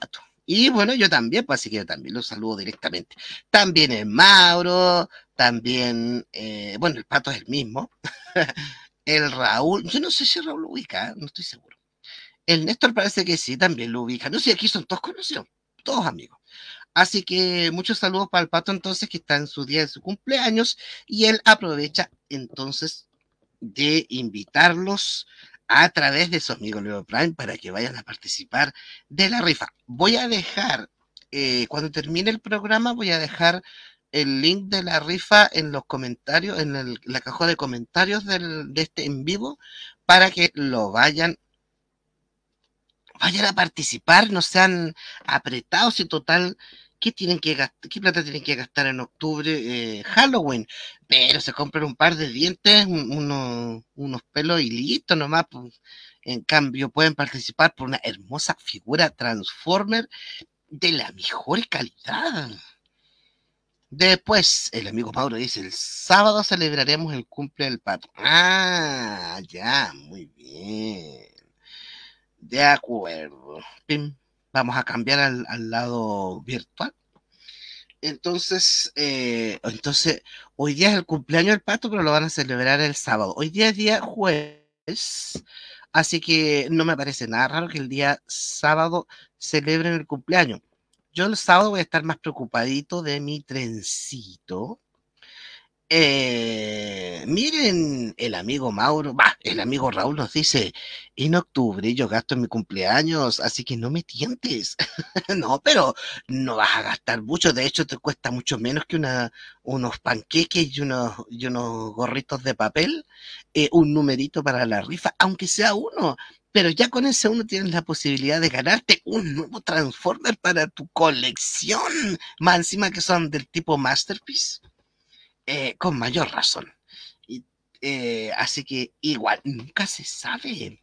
A: Y bueno, yo también, pues así que yo también los saludo directamente. También el Mauro, también, eh, bueno, el Pato es el mismo. El Raúl, yo no sé si Raúl lo ubica, no estoy seguro. El Néstor parece que sí, también lo ubica. No sé, aquí son todos conocidos, todos amigos. Así que muchos saludos para el Pato entonces, que está en su día de su cumpleaños, y él aprovecha entonces de invitarlos a través de su amigo Leo Prime para que vayan a participar de la rifa. Voy a dejar, eh, cuando termine el programa, voy a dejar el link de la rifa en los comentarios, en el, la caja de comentarios del, de este en vivo, para que lo vayan vayan a participar, no sean apretados y total, ¿qué tienen que gastar? ¿Qué plata tienen que gastar en octubre? Eh, Halloween, pero se compran un par de dientes, un, uno, unos pelos y listo nomás. Pues. En cambio, pueden participar por una hermosa figura Transformer de la mejor calidad. Después, el amigo Mauro dice, el sábado celebraremos el cumple del pato. Ah, ya, muy bien. De acuerdo. Pim. Vamos a cambiar al, al lado virtual. Entonces, eh, entonces, hoy día es el cumpleaños del pato, pero lo van a celebrar el sábado. Hoy día es día jueves, así que no me parece nada raro que el día sábado celebren el cumpleaños. Yo el sábado voy a estar más preocupadito de mi trencito. Eh, miren, el amigo Mauro, bah, el amigo Raúl nos dice, en octubre yo gasto en mi cumpleaños, así que no me tientes. No, pero no vas a gastar mucho, de hecho te cuesta mucho menos que una, unos panqueques y unos, y unos gorritos de papel, eh, un numerito para la rifa, aunque sea uno. Pero ya con ese uno tienes la posibilidad de ganarte un nuevo Transformer para tu colección, más encima que son del tipo Masterpiece. Eh, con mayor razón. Y, eh, así que igual, nunca se sabe.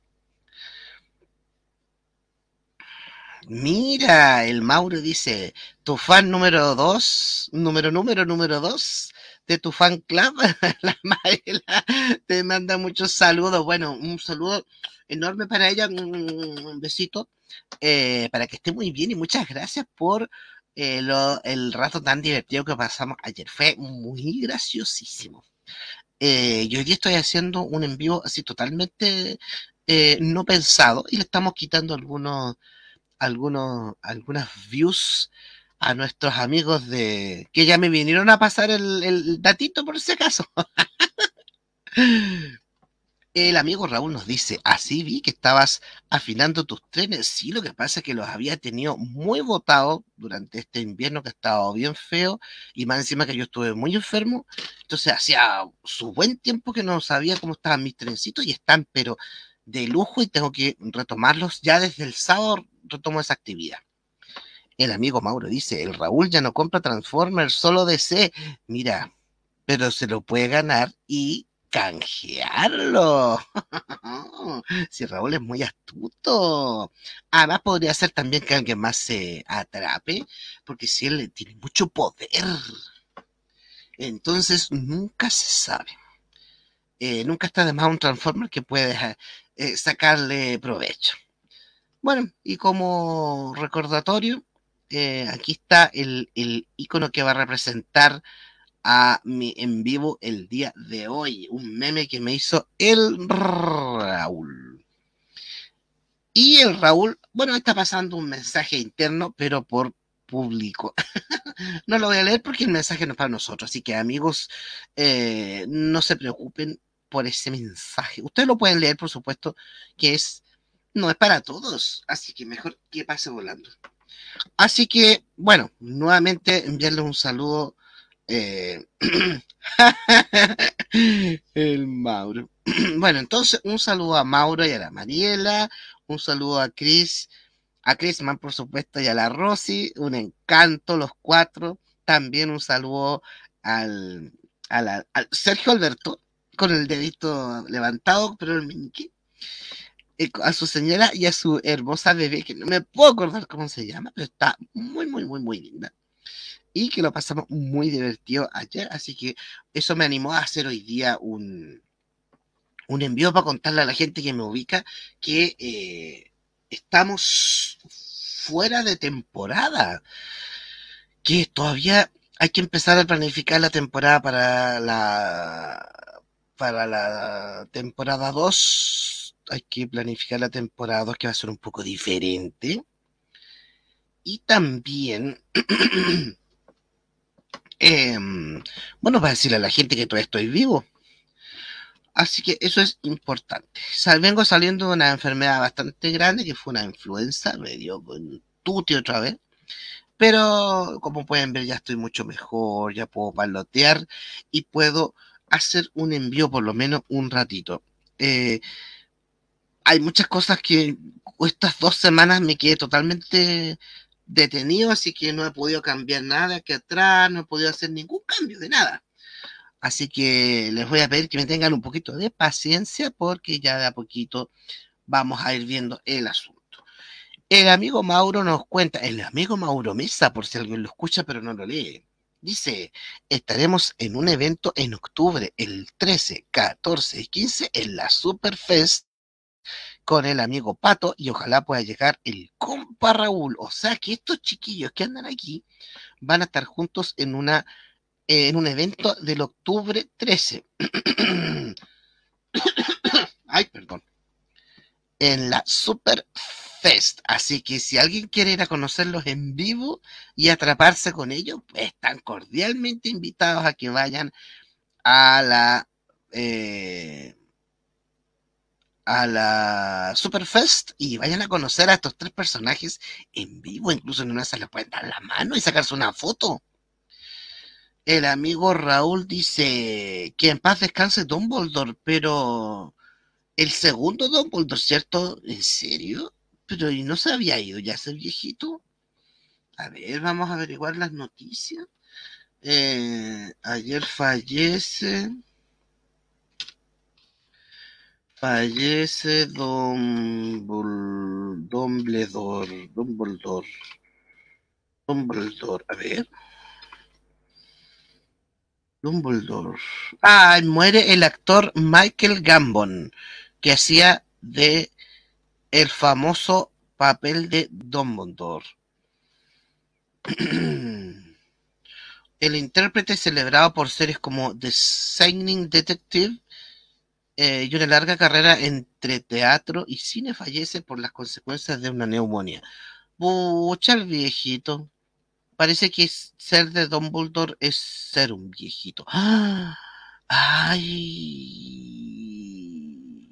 A: Mira, el Mauro dice, tu fan número dos, número, número, número dos de tu fan club, la Maela, te manda muchos saludos. Bueno, un saludo enorme para ella, un besito, eh, para que esté muy bien y muchas gracias por eh, lo, el rato tan divertido que pasamos ayer. Fue muy graciosísimo. Eh, yo hoy día estoy haciendo un en vivo así totalmente eh, no pensado y le estamos quitando algunos, algunos, algunas views a nuestros amigos de que ya me vinieron a pasar el, el datito por si acaso. El amigo Raúl nos dice, así vi que estabas afinando tus trenes. Sí, lo que pasa es que los había tenido muy botados durante este invierno que ha estado bien feo y más encima que yo estuve muy enfermo. Entonces hacía su buen tiempo que no sabía cómo estaban mis trencitos y están pero de lujo y tengo que retomarlos. Ya desde el sábado retomo esa actividad. El amigo Mauro dice, el Raúl ya no compra Transformers, solo D C. Mira, pero se lo puede ganar y canjearlo. Si Raúl es muy astuto. Además podría ser también que alguien más se atrape, porque si él tiene mucho poder, entonces nunca se sabe. Eh, nunca está de más un Transformer que puede eh, sacarle provecho. Bueno, y como recordatorio, eh, aquí está el, el icono que va a representar a mi en vivo el día de hoy. Un meme que me hizo el Raúl. Y el Raúl, bueno, está pasando un mensaje interno, pero por público. No lo voy a leer porque el mensaje no es para nosotros. Así que amigos, eh, no se preocupen por ese mensaje. Ustedes lo pueden leer, por supuesto, que es no es para todos. Así que mejor que pase volando. Así que, bueno, nuevamente enviarle un saludo. Eh, el Mauro. Bueno, entonces un saludo a Mauro y a la Mariela, un saludo a Chris, a Chrisman por supuesto y a la Rosy, un encanto los cuatro. También un saludo al, a la- al Sergio Alberto con el dedito levantado, pero el meñique, eh, a su señora y a su hermosa bebé, que no me puedo acordar cómo se llama, pero está muy, muy, muy, muy linda y que lo pasamos muy divertido ayer, así que eso me animó a hacer hoy día un, un envío para contarle a la gente que me ubica que eh, estamos fuera de temporada, que todavía hay que empezar a planificar la temporada para la para la temporada dos. Hay que planificar la temporada dos, que va a ser un poco diferente. Y también eh, bueno, para decirle a la gente que todavía estoy vivo. Así que eso es importante. Sal, vengo saliendo de una enfermedad bastante grande, que fue una influenza, me dio con tuti otra vez. Pero como pueden ver, ya estoy mucho mejor, ya puedo palotear y puedo hacer un envío por lo menos un ratito. Eh, hay muchas cosas que estas dos semanas me quedé totalmente detenido, así que no he podido cambiar nada aquí atrás, no he podido hacer ningún cambio de nada. Así que les voy a pedir que me tengan un poquito de paciencia, porque ya de a poquito vamos a ir viendo el asunto. El amigo Mauro nos cuenta, el amigo Mauro Mesa, por si alguien lo escucha pero no lo lee, dice: estaremos en un evento en octubre, el trece, catorce y quince, en la Superfest, con el amigo Pato, y ojalá pueda llegar el compa Raúl. O sea que estos chiquillos que andan aquí van a estar juntos en una eh, en un evento del octubre trece. Ay, perdón. En la Superfest. Así que si alguien quiere ir a conocerlos en vivo y atraparse con ellos, pues están cordialmente invitados a que vayan a la eh, a la Superfest y vayan a conocer a estos tres personajes en vivo. Incluso en una se les pueden dar la mano y sacarse una foto. El amigo Raúl dice que en paz descanse Dumbledore, pero el segundo Dumbledore, ¿cierto? ¿En serio? Pero ¿y no se había ido ya ese viejito? A ver, vamos a averiguar las noticias. Eh, ayer fallece. Fallece Dumbledore. Dumbledore. Dumbledore. Dumbledore. A ver. Dumbledore. Ah, muere el actor Michael Gambon, que hacía de el famoso papel de Dumbledore. El intérprete, celebrado por series como The Shining Detective eh, y una larga carrera entre teatro y cine, fallece por las consecuencias de una neumonía. Pucha, el viejito. Parece que ser de Dumbledore es ser un viejito. ¡Ah! ¡Ay!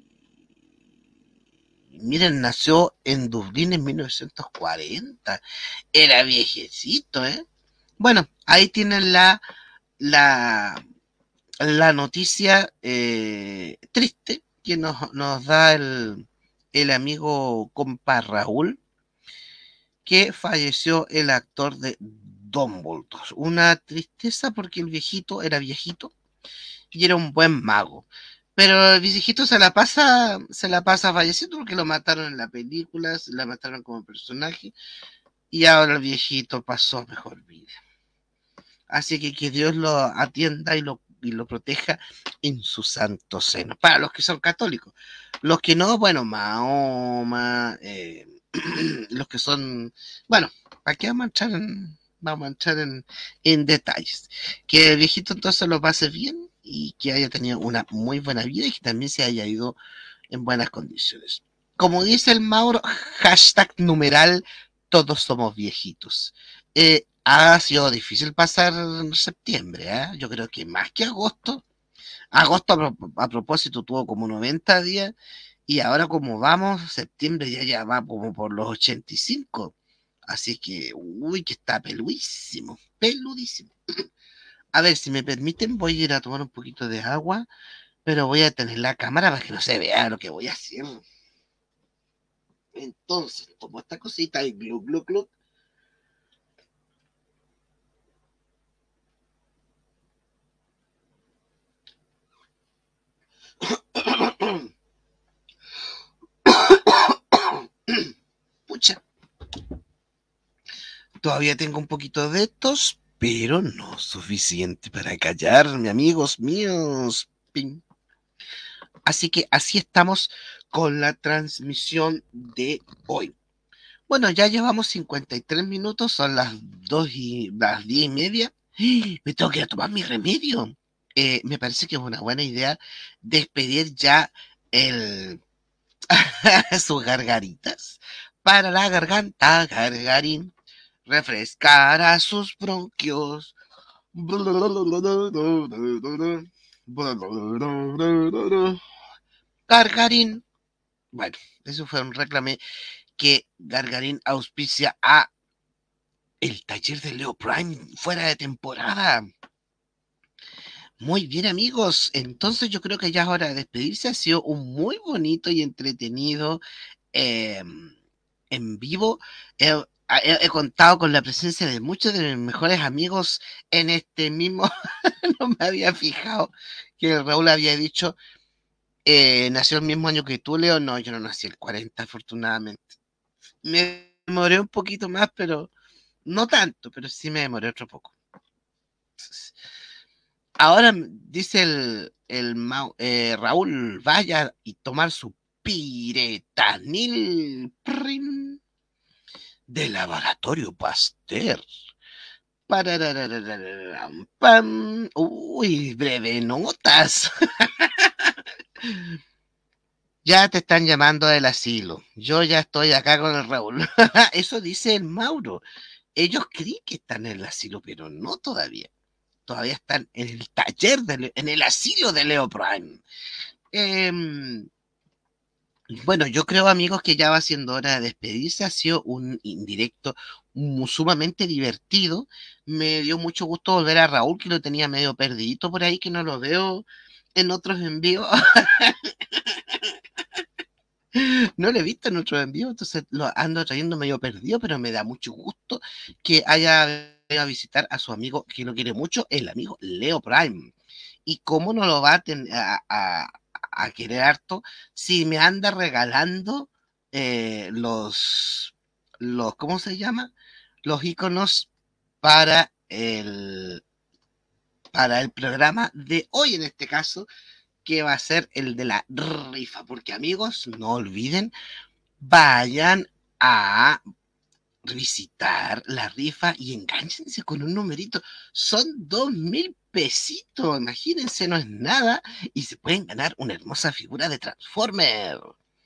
A: Miren, nació en Dublín en mil novecientos cuarenta. Era viejecito, ¿eh? Bueno, ahí tienen la, la, la noticia eh, triste que nos, nos da el, el amigo compa Raúl, que falleció el actor de Dumbledore. Una tristeza porque el viejito era viejito y era un buen mago. Pero el viejito se la pasa, se la pasa falleciendo porque lo mataron en la película, se la mataron como personaje, y ahora el viejito pasó a mejor vida. Así que que Dios lo atienda y lo, y lo proteja en su santo seno. Para los que son católicos. Los que no, bueno, Mahoma, eh, los que son, bueno, ¿para qué vamos a entrar en, vamos a entrar en, en detalles? Que el viejito entonces lo pase bien y que haya tenido una muy buena vida y que también se haya ido en buenas condiciones. Como dice el Mauro, hashtag numeral, todos somos viejitos. Eh, ha sido difícil pasar septiembre, ¿eh? Yo creo que más que agosto. Agosto, a, pro a propósito, tuvo como noventa días, y ahora como vamos, septiembre ya, ya va como por los ochenta y cinco. Así que, uy, que está peludísimo, peludísimo. A ver, si me permiten, voy a ir a tomar un poquito de agua, pero voy a tener la cámara para que no se vea lo que voy a hacer. Entonces, tomo esta cosita y glu, glu, glu. Pucha. Todavía tengo un poquito de tos, pero no suficiente para callarme, amigos míos. Ping. Así que así estamos con la transmisión de hoy. Bueno, ya llevamos cincuenta y tres minutos, son las dos y las diez y media. Me tengo que ir a tomar mi remedio. Eh, me parece que es una buena idea despedir ya el sus gargaritas para la garganta, gargarín, refrescar a sus bronquios. Gargarín. Bueno, eso fue un reclame que Gargarín auspicia a el taller de Leo Prime fuera de temporada. Muy bien, amigos. Entonces yo creo que ya es hora de despedirse. Ha sido un muy bonito y entretenido eh, en vivo. He, he, he contado con la presencia de muchos de mis mejores amigos en este mismo. No me había fijado que Raúl había dicho, eh, nació el mismo año que tú, Leo. No, yo no nací el cuarenta, afortunadamente. Me demoré un poquito más, pero no tanto, pero sí me demoré otro poco. Ahora dice el, el eh, Raúl, vaya y tomar su piretanil prim, de Laboratorio Pasteur. Pam. Uy, breve notas. Ya te están llamando del asilo. Yo ya estoy acá con el Raúl. Eso dice el Mauro. Ellos creen que están en el asilo, pero no todavía. Todavía están en el taller, de, en el asilo de Leo Prime. Eh, bueno, yo creo, amigos, que ya va siendo hora de despedirse. Ha sido un indirecto sumamente divertido. Me dio mucho gusto volver a Raúl, que lo tenía medio perdidito por ahí, que no lo veo en otros envíos. No lo he visto en otros envíos, entonces lo ando trayendo medio perdido, pero me da mucho gusto que haya ido a visitar a su amigo que lo quiere mucho, el amigo Leo Prime. ¿Y cómo no lo va a, ten, a, a, a querer harto si me anda regalando eh, los, los, ¿cómo se llama? Los iconos para el, para el programa de hoy, en este caso, que va a ser el de la rifa, porque amigos, no olviden, vayan a visitar la rifa y enganchense con un numerito. Son dos mil pesitos, imagínense, no es nada, y se pueden ganar una hermosa figura de Transformer.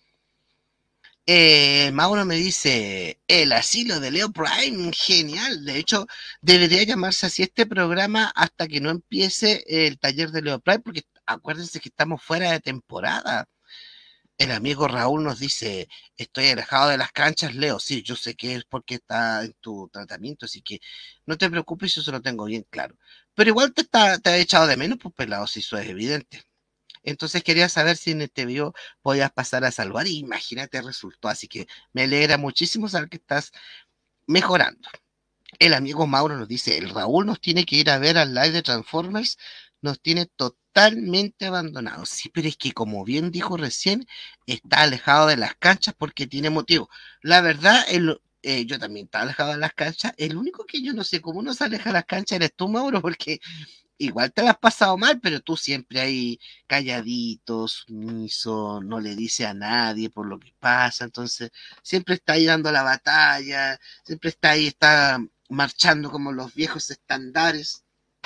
A: Eh, Mauro me dice, el asilo de Leo Prime, genial. De hecho, debería llamarse así este programa hasta que no empiece el taller de Leo Prime, porque acuérdense que estamos fuera de temporada. El amigo Raúl nos dice, estoy alejado de las canchas, Leo. Sí, yo sé que es porque está en tu tratamiento, así que no te preocupes, yo se lo tengo bien claro. Pero igual te, está, te ha echado de menos, pues pelado, si eso es evidente. Entonces quería saber si en este video podías pasar a saludar y imagínate, resultó. Así que me alegra muchísimo saber que estás mejorando. El amigo Mauro nos dice, el Raúl nos tiene que ir a ver al live de Transformers, nos tiene totalmente abandonados. Sí, pero es que como bien dijo recién, está alejado de las canchas porque tiene motivo. La verdad, el, eh, yo también estaba alejado de las canchas. El único que yo no sé cómo no se aleja de las canchas eres tú, Mauro, porque igual te la has pasado mal, pero tú siempre ahí calladito, sumiso, no le dice a nadie por lo que pasa, entonces siempre está ahí dando la batalla, siempre está ahí, está marchando como los viejos estandares,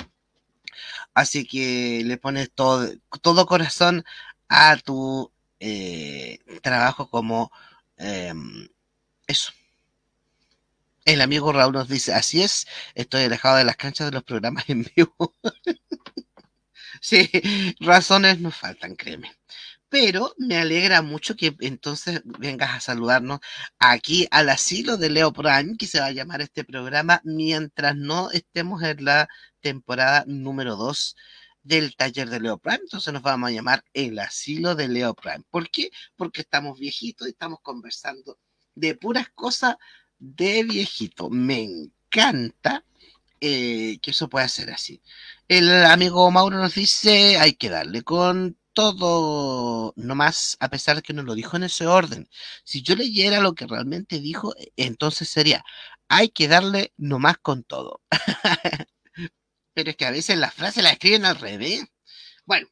A: así que le pones todo, todo corazón a tu eh, trabajo como eh, eso. El amigo Raúl nos dice, así es, estoy alejado de las canchas de los programas en vivo. Sí, razones nos faltan, créeme. Pero me alegra mucho que entonces vengas a saludarnos aquí al asilo de Leo Prime, que se va a llamar este programa, mientras no estemos en la temporada número dos del taller de Leo Prime. Entonces nos vamos a llamar el asilo de Leo Prime. ¿Por qué? Porque estamos viejitos y estamos conversando de puras cosas de viejito. Me encanta eh, que eso pueda ser así. El amigo Mauro nos dice, hay que darle con todo, no más, a pesar de que no lo dijo en ese orden. Si yo leyera lo que realmente dijo, entonces sería, hay que darle nomás con todo. Pero es que a veces las frases las escriben al revés. Bueno,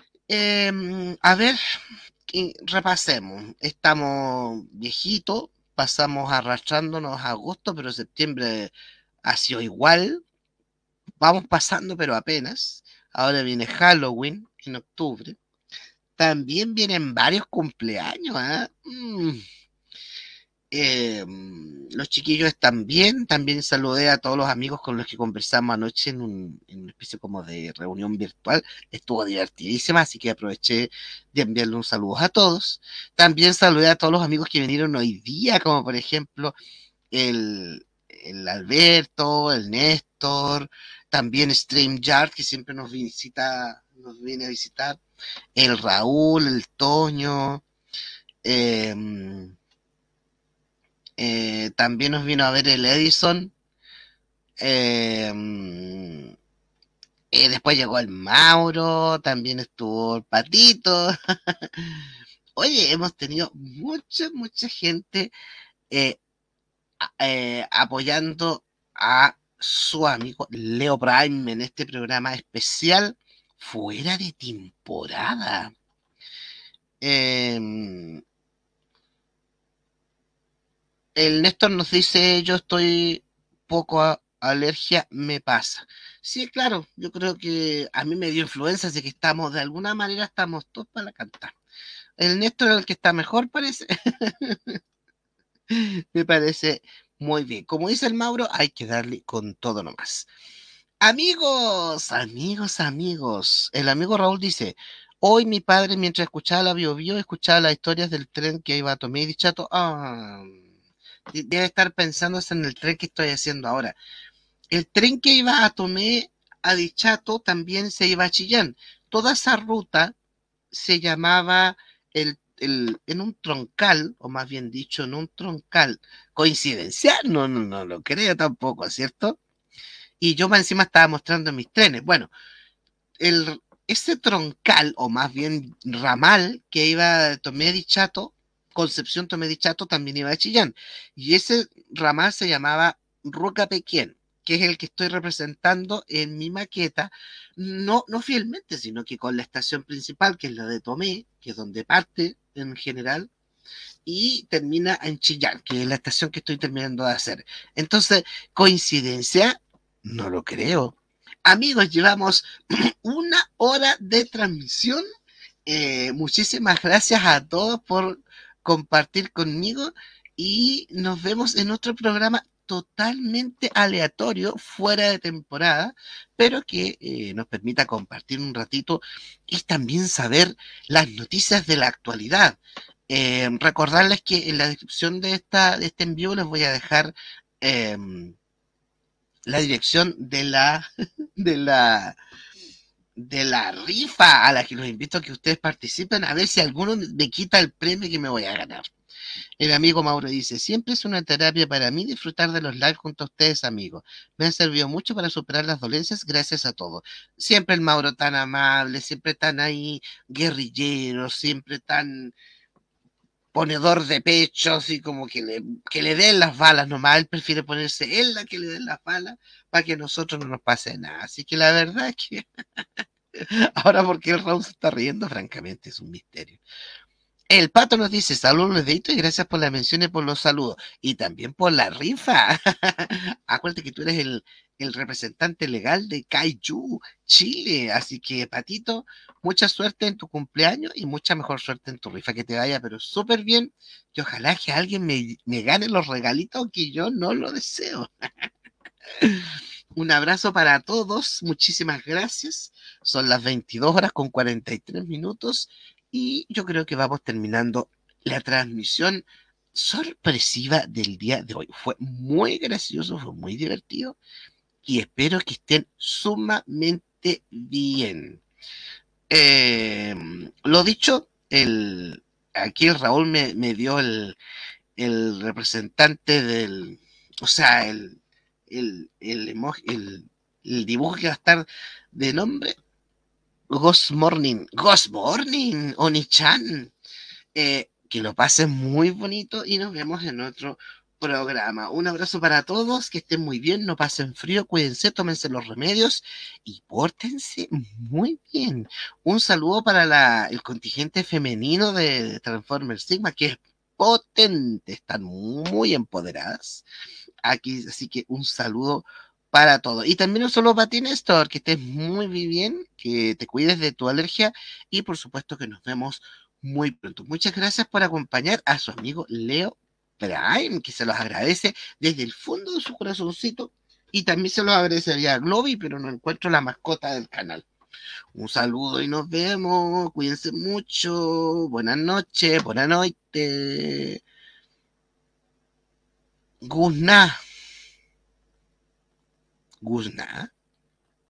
A: eh, a ver, repasemos. Estamos viejitos, pasamos arrastrándonos a agosto, pero septiembre ha sido igual. Vamos pasando, pero apenas. Ahora viene Halloween en octubre. También vienen varios cumpleaños, ¿eh? Mm. Eh, los chiquillos están bien. También saludé a todos los amigos con los que conversamos anoche en, un, en una especie como de reunión virtual. Estuvo divertidísima, así que aproveché de enviarle un saludo a todos. También saludé a todos los amigos que vinieron hoy día, como por ejemplo el, el Alberto, el Néstor, también StreamYard, que siempre nos visita, nos viene a visitar, el Raúl, el Toño, eh, eh, también nos vino a ver el Edison, eh, eh, después llegó el Mauro, también estuvo el Patito. Oye, hemos tenido mucha, mucha gente eh, eh, apoyando a su amigo Leo Prime en este programa especial fuera de temporada. Eh, el Néstor nos dice, yo estoy poco a, alergia, me pasa. Sí, claro, yo creo que a mí me dio influencia de que estamos, de alguna manera estamos todos para la cantar. El Néstor es el que está mejor, parece. Me parece muy bien. Como dice el Mauro, hay que darle con todo nomás. Amigos, amigos, amigos. El amigo Raúl dice, hoy mi padre mientras escuchaba la Bio Bio, escuchaba las historias del tren que iba a Tomé y Dichato. Ah, debe estar pensando en el tren que estoy haciendo ahora. El tren que iba a Tomé a Dichato también se iba a Chillán. Toda esa ruta se llamaba el, el, en un troncal, o más bien dicho, en un troncal. ¿Coincidencia? No, no, no lo creo tampoco, ¿cierto? Y yo más encima estaba mostrando mis trenes. Bueno, el, ese troncal, o más bien ramal, que iba de Tomé Dichato, Concepción Tomé Dichato, también iba a Chillán. Y ese ramal se llamaba Ruca Pequén, que es el que estoy representando en mi maqueta, no, no fielmente, sino que con la estación principal, que es la de Tomé, que es donde parte en general, y termina en Chillán, que es la estación que estoy terminando de hacer. Entonces, ¿coincidencia? No lo creo. Amigos, llevamos una hora de transmisión. Eh, muchísimas gracias a todos por compartir conmigo y nos vemos en otro programa totalmente aleatorio, fuera de temporada, pero que eh, nos permita compartir un ratito y también saber las noticias de la actualidad. Eh, recordarles que en la descripción de, esta, de este envío les voy a dejar eh, la dirección de la, de la de la rifa a la que los invito a que ustedes participen, a ver si alguno me quita el premio que me voy a ganar. El amigo Mauro dice, siempre es una terapia para mí disfrutar de los lives junto a ustedes, amigos. Me han servido mucho para superar las dolencias, gracias a todos. Siempre el Mauro tan amable, siempre tan ahí guerrillero, siempre tan ponedor de pecho, así como que le, que le den las balas nomás. Él prefiere ponerse él la que le den las balas para que a nosotros no nos pase nada. Así que la verdad es que ahora, ¿por qué el Raúl se está riendo? Francamente, es un misterio. El Pato nos dice, saludos dedito y gracias por la mención y por los saludos. Y también por la rifa. Acuérdate que tú eres el, el representante legal de Kaiju Chile. Así que, Patito, mucha suerte en tu cumpleaños y mucha mejor suerte en tu rifa. Que te vaya, pero súper bien. Y ojalá que alguien me, me gane los regalitos que yo no lo deseo. Un abrazo para todos, muchísimas gracias. Son las veintidós horas con cuarenta y tres minutos y yo creo que vamos terminando la transmisión sorpresiva del día de hoy. Fue muy gracioso, fue muy divertido y espero que estén sumamente bien. Eh, lo dicho, el, aquí el Raúl me, me dio el, el representante del, o sea, el el, el, emoji, el, el dibujo que va a estar de nombre Ghost Morning. Ghost Morning, Oni-chan. Eh, que lo pasen muy bonito y nos vemos en otro programa. Un abrazo para todos, que estén muy bien, no pasen frío, cuídense, tómense los remedios y pórtense muy bien. Un saludo para la, el contingente femenino de Transformers Sigma, que es potentes, están muy empoderadas. Aquí, así que un saludo para todos. Y también un saludo para ti, Néstor, que estés muy bien, que te cuides de tu alergia y por supuesto que nos vemos muy pronto. Muchas gracias por acompañar a su amigo Leo Prime, que se los agradece desde el fondo de su corazoncito y también se los agradecería a Globy, pero no encuentro la mascota del canal. Un saludo y nos vemos. Cuídense mucho. Buenas noches, buenas noches. Guzna. Guzna.